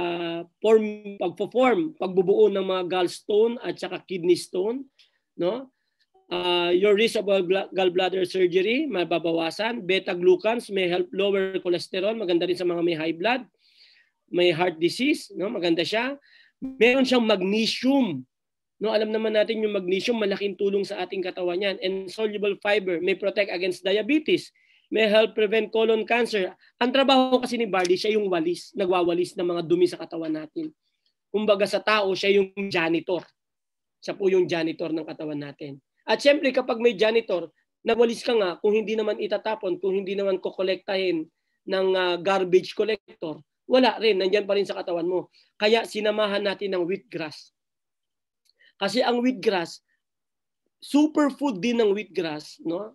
pagbubuo ng mga gallstone at saka kidney stone, no? Your risk of gallbladder surgery mababawasan. Beta-glucans may help lower cholesterol, maganda rin sa mga may high blood, may heart disease, no? Maganda siya. Meron siyang magnesium. No, alam naman natin yung magnesium, malaking tulong sa ating katawan yan. And soluble fiber may protect against diabetes, may help prevent colon cancer. Ang trabaho kasi ni barley, siya yung walis, nagwawalis ng mga dumi sa katawan natin. Kumbaga sa tao, siya yung janitor. Siya po yung janitor ng katawan natin. At syempre kapag may janitor, nagwalis ka nga, kung hindi naman itatapon, kung hindi naman kokolektahin ng garbage collector, wala rin, nandyan pa rin sa katawan mo. Kaya sinamahan natin ng wheatgrass. Kasi ang wheatgrass, superfood din ng wheatgrass, no?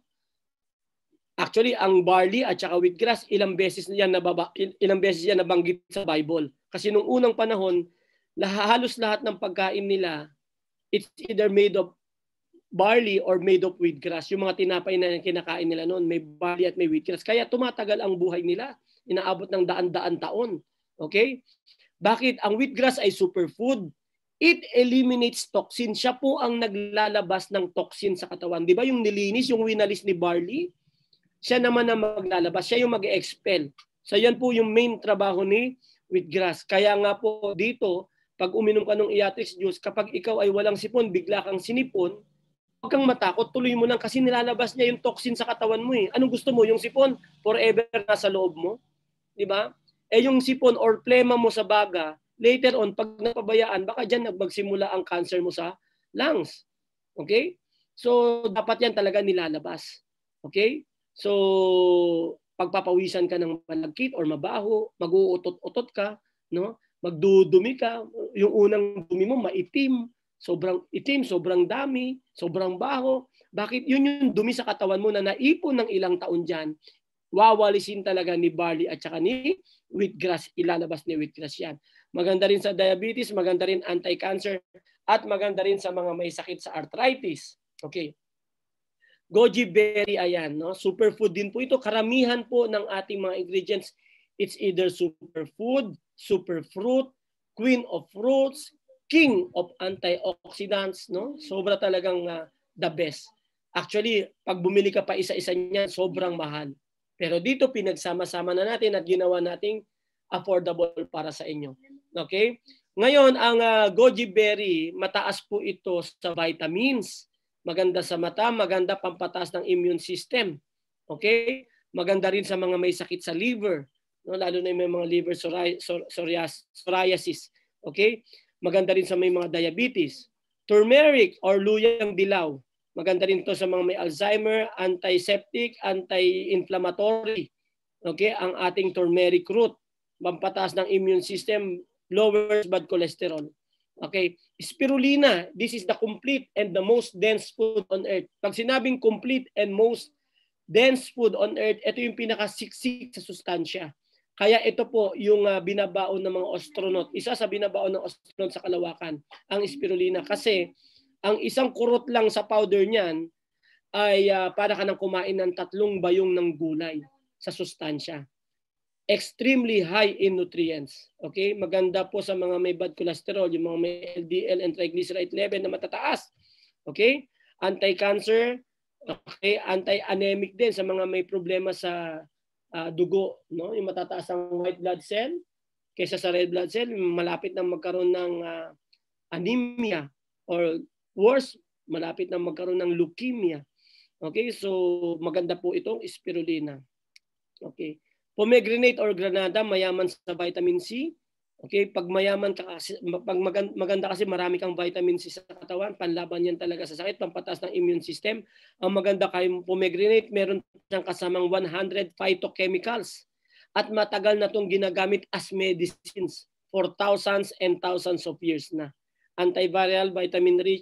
Actually, ang barley at saka wheatgrass, ilang beses yan nabanggit sa Bible. Kasi nung unang panahon, halos lahat ng pagkain nila, it's either made of barley or made of wheatgrass. Yung mga tinapay na kinakain nila noon, may barley at may wheatgrass. Kaya tumatagal ang buhay nila. Inaabot ng daan-daan taon. Okay? Bakit? Ang wheatgrass ay superfood. It eliminates toxin. Siya po ang naglalabas ng toxin sa katawan. Di ba yung nilinis, yung winalis ni barley? Siya naman ang maglalabas. Siya yung mag-expel. So yan po yung main trabaho ni wheatgrass. Kaya nga po dito, pag uminom ka ng Iatrix juice, kapag ikaw ay walang sipon, bigla kang sinipon, huwag kang matakot, tuloy mo lang kasi nilalabas niya yung toxin sa katawan mo eh. Anong gusto mo? Yung sipon, forever nasa loob mo? Di ba? Eh yung sipon or plema mo sa baga, later on, pag napabayaan, baka dyan magsimula ang cancer mo sa lungs. Okay? So, dapat yan talaga nilalabas. Okay? So, pagpapawisan ka ng malagkit or mabaho, mag-uutot-utot ka, no? Magdudumi ka, yung unang dumi mo maitim, sobrang itim, sobrang dami, sobrang baho. Bakit? Yun yung dumi sa katawan mo na naipon ng ilang taon dyan, wawalisin talaga ni barley at saka ni wheatgrass, ilalabas ni wheatgrass yan. Maganda rin sa diabetes, maganda rin anti-cancer, at maganda rin sa mga may sakit sa arthritis. Okay. Goji berry, ayan, no? Superfood din po ito. Karamihan po ng ating mga ingredients, it's either superfood, superfruit, queen of fruits, king of antioxidants, no? Sobra talagang the best. Actually, pag bumili ka pa isa-isa niyan, sobrang mahal. Pero dito pinagsama-sama na natin at ginawa nating affordable para sa inyo. Okay? Ngayon, ang goji berry, mataas po ito sa vitamins. Maganda sa mata, maganda pampataas ng immune system. Okay? Maganda rin sa mga may sakit sa liver, no? Lalo na yung may mga liver psoriasis. Okay? Maganda rin sa may mga diabetes. Turmeric or luyang dilaw. Maganda rin to sa mga may Alzheimer, antiseptic, anti-inflammatory. Okay? Ang ating turmeric root, pampataas ng immune system, lowers bad cholesterol. Okay? Spirulina, this is the complete and the most dense food on earth. Pag sinabing complete and most dense food on earth, ito yung pinakasiksik sa sustansya. Kaya ito po yung binabaon ng mga astronaut. Isa sa binabaon ng astronaut sa kalawakan, ang spirulina. Kasi ang isang kurot lang sa powder niyan ay para ka nang kumain ng 3 bayong ng gulay sa sustansya. Extremely high in nutrients. Okay? Maganda po sa mga may bad cholesterol, yung mga may LDL and triglyceride level na matataas. Okay? Anti-cancer, okay? Anti-anemic din sa mga may problema sa dugo, no? Yung matataas ang white blood cell kaysa sa red blood cell, malapit na magkaroon ng anemia or worse, malapit na magkaroon ng leukemia. Okay? So maganda po itong spirulina. Okay? Pomegranate or granada, mayaman sa vitamin C. Okay, pag mayaman ka kasi, pag maganda kasi marami kang vitamin C sa katawan, panlaban yan talaga sa sakit, pampataas ng immune system. Ang maganda kay pomegranate, meron siyang kasamang 100 phytochemicals at matagal na itong ginagamit as medicines for thousands and thousands of years na. Antiviral, vitamin rich,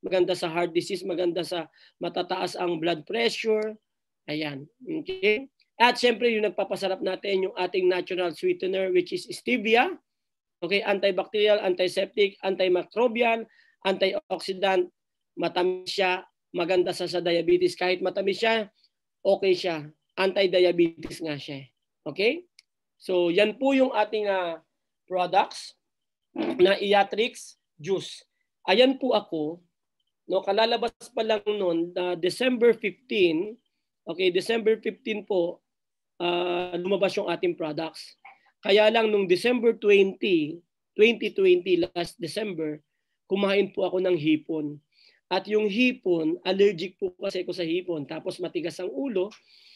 maganda sa heart disease, maganda sa matataas ang blood pressure. Ayan. Okay? At syempre yung nagpapasarap natin yung ating natural sweetener which is stevia. Okay, antibacterial, antiseptic, antimicrobial, antioxidant, matamis siya, maganda sa diabetes. Kahit matamis siya, okay siya. Anti-diabetes nga siya. Okay? So yan po yung ating products na Iatrix juice. Ayan po ako, no, kalalabas pa lang noon December 15. Okay, December 15 po lumabas yung ating products. Kaya lang nung December 2020 last December, kumain po ako ng hipon. At yung hipon, allergic po kasi ako sa hipon. Tapos matigas ang ulo,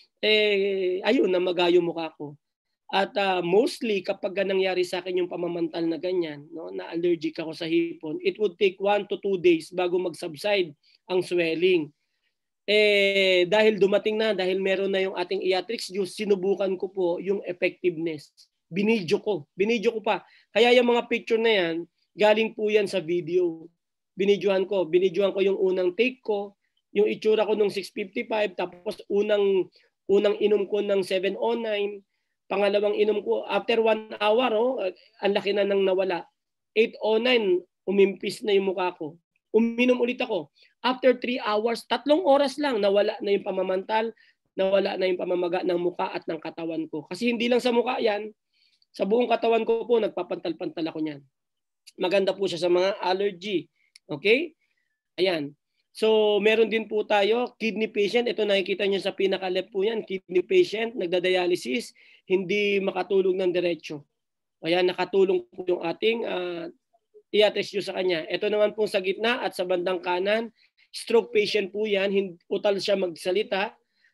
ayun, namagayo mukha ko. At mostly kapag nangyari sa akin yung pamamantal na ganyan, no, na allergic ako sa hipon, it would take 1 to 2 days bago mag-subside ang swelling. Dahil dumating na, dahil meron na yung ating Iatrix juice, sinubukan ko po yung effectiveness. Binidyo ko pa. Kaya yung mga picture na yan, galing po yan sa video. Binidyohan ko yung unang take ko, yung itsura ko nung 6:55, tapos unang inom ko ng 7:09, pangalawang inom ko after 1 hour, ang laki na nang nawala. 8:09, umimpis na yung mukha ko. Uminom ulit ako. After 3 hours, 3 oras lang, nawala na yung pamamantal, nawala na yung pamamaga ng mukha at ng katawan ko. Kasi hindi lang sa mukha yan, sa buong katawan ko po, nagpapantal-pantal ako niyan. Maganda po siya sa mga allergy. Okay? Ayan. So, meron din po tayo, kidney patient. Ito nakikita niyo sa pinaka-left po yan. Kidney patient, nagda-dialysis, hindi makatulog ng diretso. Ayan, nakatulong po yung ating Iatrix juice sa kanya. Ito naman po sa gitna at sa bandang kanan, stroke patient po yan. Utal siya magsalita.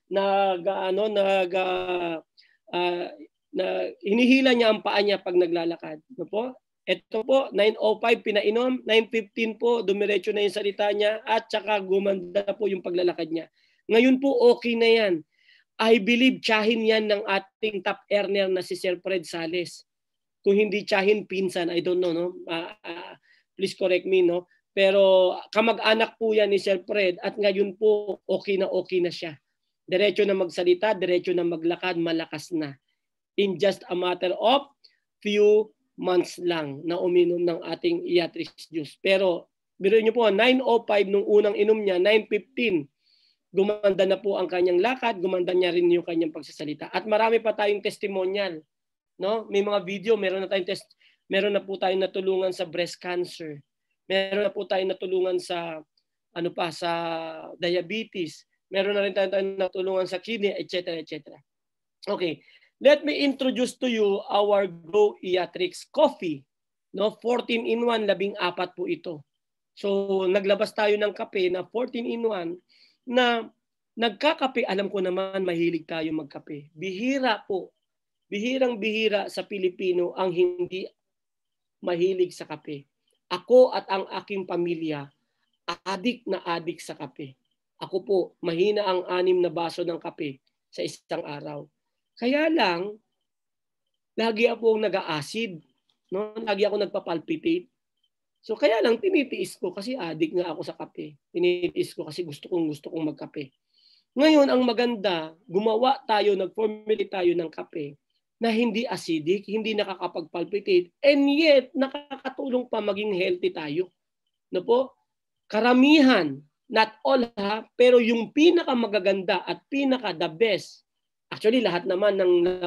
Hinihila niya ang paa niya pag naglalakad. No po? Ito po, 9:05 pinainom, 9:15 po, dumiretso na yung salita niya at saka gumanda na po yung paglalakad niya. Ngayon po, okay na yan. I believe tsahin yan ng ating top earner na si Sir Fred Sales. Kung hindi tsahin, pinsan, I don't know, no? Please correct me, no? Pero kamag-anak po yan ni Sir Fred at ngayon po, okay na siya. Diretso na magsalita, diretso na maglakad, malakas na. In just a matter of few months lang na uminom ng ating Iatrix juice. Pero biro niyo po, 9:05 nung unang inom niya, 9:15, gumanda na po ang kanyang lakad, gumanda niya rin yung kanyang pagsasalita. At marami pa tayong testimonial. No? May mga video, meron na po tayong natulungan sa breast cancer. Meron na po tayong natulungan sa sa diabetes. Meron na rin tayong natulungan sa kidney, etc. etc. Okay. Let me introduce to you our Go Iatrix Coffee. No, 14-in-1, 14 po ito. So, naglabas tayo ng kape na 14-in-1 na nagkakape. Alam ko naman, mahilig tayo magkape. Bihira po. Bihirang-bihira sa Pilipino ang hindi mahilig sa kape. Ako at ang aking pamilya, adik na adik sa kape. Ako po, mahina ang 6 na baso ng kape sa isang araw. Kaya lang, lagi ako nag-a-acid. No? Lagi ako nagpapalpitate. So kaya lang, tinitiis ko kasi adik nga ako sa kape. Tinitiis ko kasi gusto kong magkape. Ngayon, ang maganda, gumawa tayo, nag-formulate tayo ng kape na hindi acidic, hindi nakakapag-palpitate, and yet, nakakatulong pa maging healthy tayo. No po? Karamihan, not all pero yung pinaka-magaganda at pinaka-the best, actually, lahat naman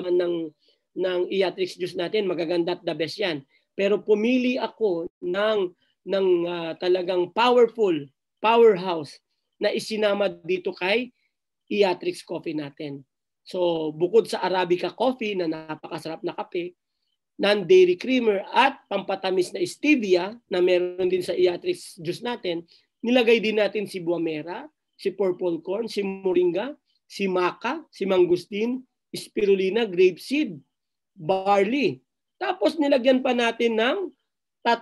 ng Iatrix juice natin, magaganda at the best yan. Pero pumili ako ng talagang powerhouse na isinama dito kay Iatrix coffee natin. So, bukod sa Arabica coffee na napakasarap na kape, non-dairy creamer at pampatamis na stevia na meron din sa Iatrix juice natin, nilagay din natin si Buamera, si purple corn, si moringa, si maca, si mangustin, spirulina, grapeseed, barley. Tapos nilagyan pa natin ng 3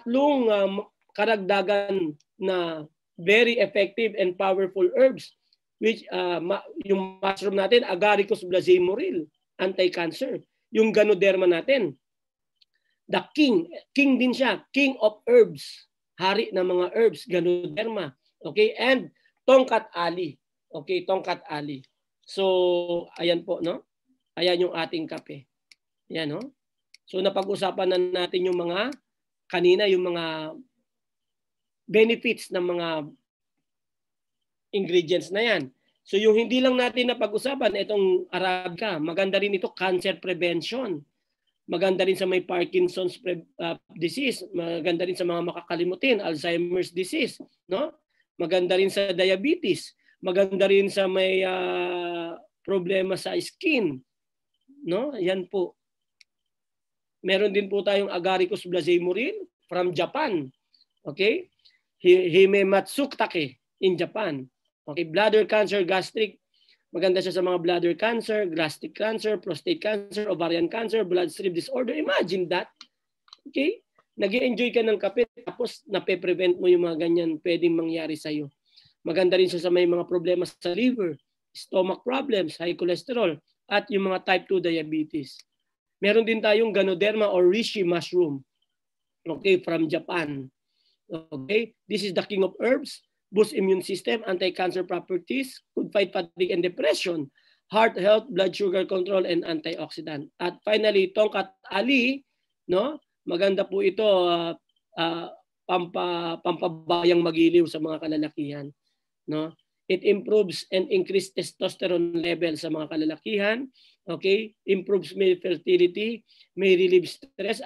karagdagan na very effective and powerful herbs, which yung mushroom natin, Agaricus blazemoril, anti-cancer. Yung Ganoderma natin, the king din siya, king of herbs, hari ng mga herbs, Ganoderma. Okay? And Tongkat Ali. Okay, Tongkat Ali. So, ayan po, no? Ayan yung ating kape. Ayan, no? So, napag-usapan na natin yung mga, kanina, yung mga benefits ng mga ingredients na yan. So yung hindi lang natin napag-usapan, itong Arabica, maganda rin ito cancer prevention. Maganda rin sa may Parkinson's disease, maganda rin sa mga makakalimutin, Alzheimer's disease, no? Maganda rin sa diabetes, maganda rin sa may problema sa skin, no? Yan po. Meron din po tayong Agaricus blasemorin from Japan. Okay? Hime Matsutake in Japan. Okay, bladder cancer, gastric, maganda siya sa mga bladder cancer, gastric cancer, prostate cancer, ovarian cancer, bloodstream disorder. Imagine that. Okay? Nag-i-enjoy ka ng kape tapos nape-prevent mo yung mga ganyan pwedeng mangyari sa iyo. Maganda rin siya sa may mga problema sa liver, stomach problems, high cholesterol, at yung mga type 2 diabetes. Meron din tayong Ganoderma or reishi mushroom. Okay, from Japan. Okay? This is the king of herbs. Boost immune system, anti-cancer properties, could fight fatigue and depression, heart health, blood sugar control, and antioxidant. At finally, Tongkat Ali, no? Maganda po ito, pampabayang magiliw sa mga kalalakihan. No? It improves and increases testosterone level sa mga kalalakihan. Okay? Improves male fertility, may relieve stress,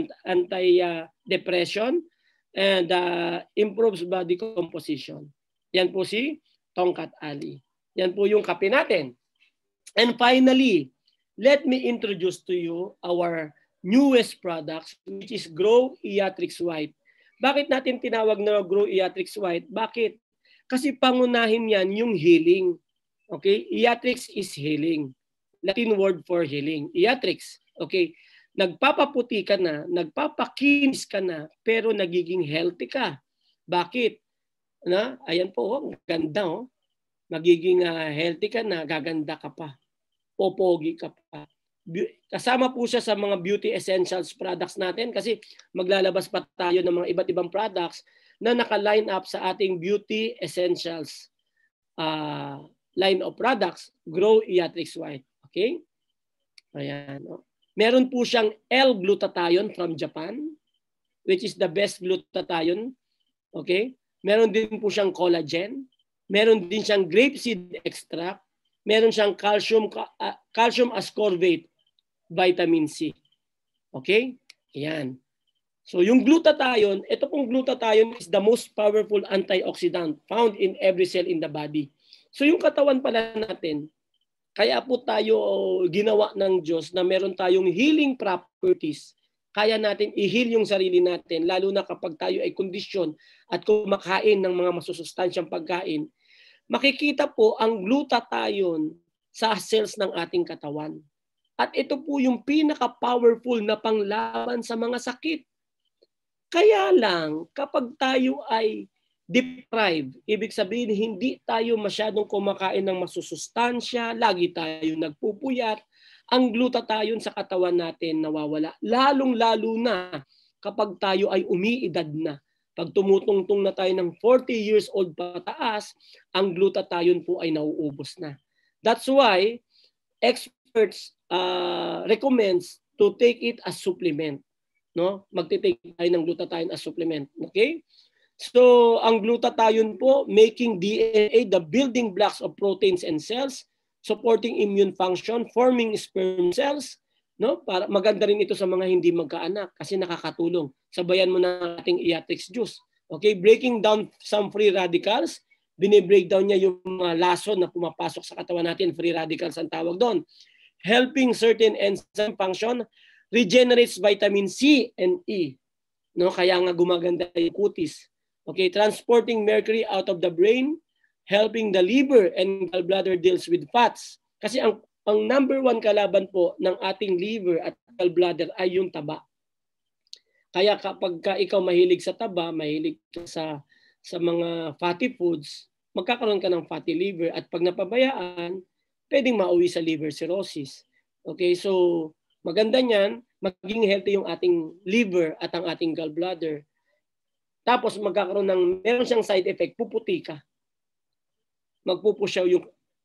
anti-depression, and improves body composition. Yan po si Tongkat Ali. Yan po yung kape natin. And finally, let me introduce to you our newest products, which is Grow Eatrix White. Bakit natin tinawag na Grow Eatrix White? Bakit? Kasi pangunahin yan yung healing. Okay? Eatrix is healing. Latin word for healing. Eatrix. Okay? Nagpapaputi ka na, nagpapakinis ka na, pero nagiging healthy ka. Bakit? Na? Ayan po, oh, ganda. Oh. Magiging healthy ka na, gaganda ka pa. Popogi ka pa. Kasama po siya sa mga beauty essentials products natin kasi maglalabas pa tayo ng mga iba't ibang products na naka-line up sa ating beauty essentials line of products, Grow Eatrix White. Okay? Ayan. Oh. Meron po siyang L-glutathione from Japan, which is the best glutathione. Okay? Meron din po siyang collagen. Meron din siyang grapeseed extract. Meron siyang calcium ascorbate, vitamin C. Okay? Ayan. So yung glutathione, ito pong glutathione is the most powerful antioxidant found in every cell in the body. So yung katawan pala natin, kaya po tayo ginawa ng Diyos na meron tayong healing properties. Kaya natin i-heal yung sarili natin, lalo na kapag tayo ay kondisyon at kumakain ng mga masusustansyang pagkain. Makikita po ang glutathione sa cells ng ating katawan. At ito po yung pinaka-powerful na panglaban sa mga sakit. Kaya lang, kapag tayo ay deprived, ibig sabihin hindi tayo masyadong kumakain ng masusustansya, lagi tayo nagpupuyat, ang glutathione sa katawan natin nawawala. Lalong-lalo na kapag tayo ay umiidad na. Pag tumutungtong na tayo ng 40 years old pataas, ang glutathione po ay nauubos na. That's why experts recommends to take it as supplement. No? Magte-take tayo ng glutathione as supplement. Okay? So, ang glutathione po, making DNA the building blocks of proteins and cells, supporting immune function, forming sperm cells, no? Para maganda rin ito sa mga hindi magkaanak kasi nakakatulong. Sabayan mo na ating Eatrix juice. Okay, breaking down some free radicals, bine-breakdown niya yung mga lason na pumapasok sa katawan natin, free radicals ang tawag doon. Helping certain enzyme function, regenerates vitamin C and E. No, kaya nga gumaganda yung kutis. Okay, transporting mercury out of the brain, helping the liver and gallbladder deals with fats. Kasi ang number one kalaban po ng ating liver at gallbladder ay yung taba. Kaya kapag ikaw mahilig sa taba, mahilig ka sa mga fatty foods, magkakaroon ka ng fatty liver at pag napabayaan, pwedeng mauwi sa liver cirrhosis. Okay, so maganda niyan, maging healthy yung ating liver at ang ating gallbladder. Tapos meron siyang side effect, puputi ka. Magpupusyaw yung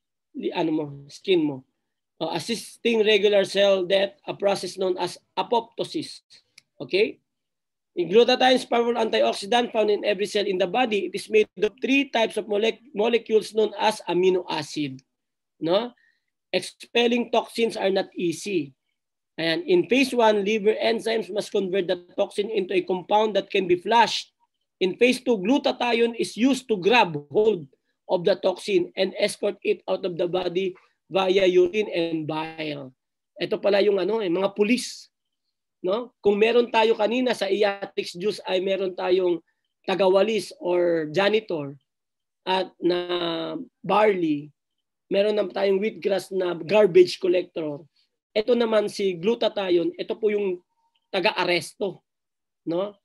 skin mo. Assisting regular cell death, a process known as apoptosis. Okay? Glutathione is powerful antioxidant found in every cell in the body. It is made of 3 types of molecules known as amino acid. No? Expelling toxins are not easy. And in phase 1, liver enzymes must convert the toxin into a compound that can be flushed. In phase 2, glutathione is used to grab hold of the toxin and escort it out of the body via urine and bile. Ito pala yung mga pulis. No? Kung meron tayo kanina sa Iatix juice ay meron tayong tagawalis or janitor at na barley, meron naman tayong wheatgrass na garbage collector. Ito naman si glutathione, ito po yung taga-aresto, no?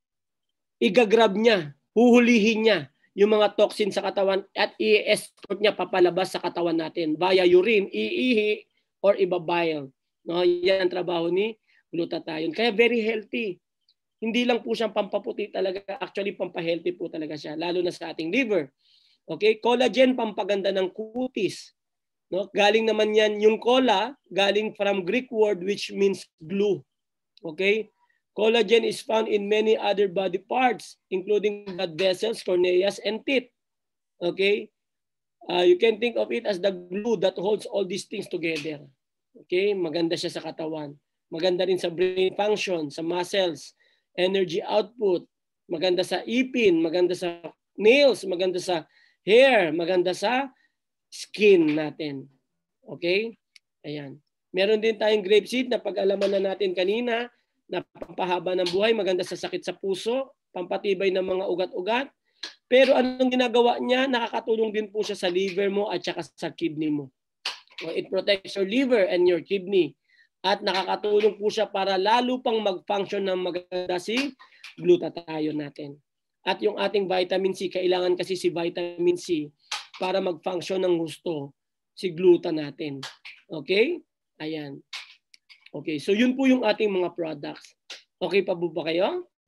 Igagrab niya, huhulihin niya yung mga toxin sa katawan at i-escort niya papalabas sa katawan natin via urine, iihi or ibabile. No? Yan ang trabaho ni glutathione. Kaya very healthy. Hindi lang po siyang pampaputi talaga, actually pampahealthy po talaga siya, lalo na sa ating liver. Okay, collagen, pampaganda ng kutis. No? Galing naman yan, yung colla, galing from Greek word which means glue. Okay? Collagen is found in many other body parts, including blood vessels, corneas, and teeth. Okay? You can think of it as the glue that holds all these things together. Okay? Maganda siya sa katawan. Maganda rin sa brain function, sa muscles, energy output, maganda sa ipin, maganda sa nails, maganda sa hair, maganda sa skin natin. Okay? Ayan. Meron din tayong grapeseed na pag-alaman na natin kanina na pampahaba ng buhay, maganda sa sakit sa puso, pampatibay ng mga ugat-ugat. Pero anong ginagawa niya? Nakakatulong din po siya sa liver mo at saka sa kidney mo. It protects your liver and your kidney. At nakakatulong po siya para lalo pang mag-function ng maganda si glutathione natin. At yung ating vitamin C, kailangan kasi si vitamin C para mag-function ng gusto si gluta natin. Okay? Ayan. Okay, so yun po yung ating mga products. Okay pa po ba kayo?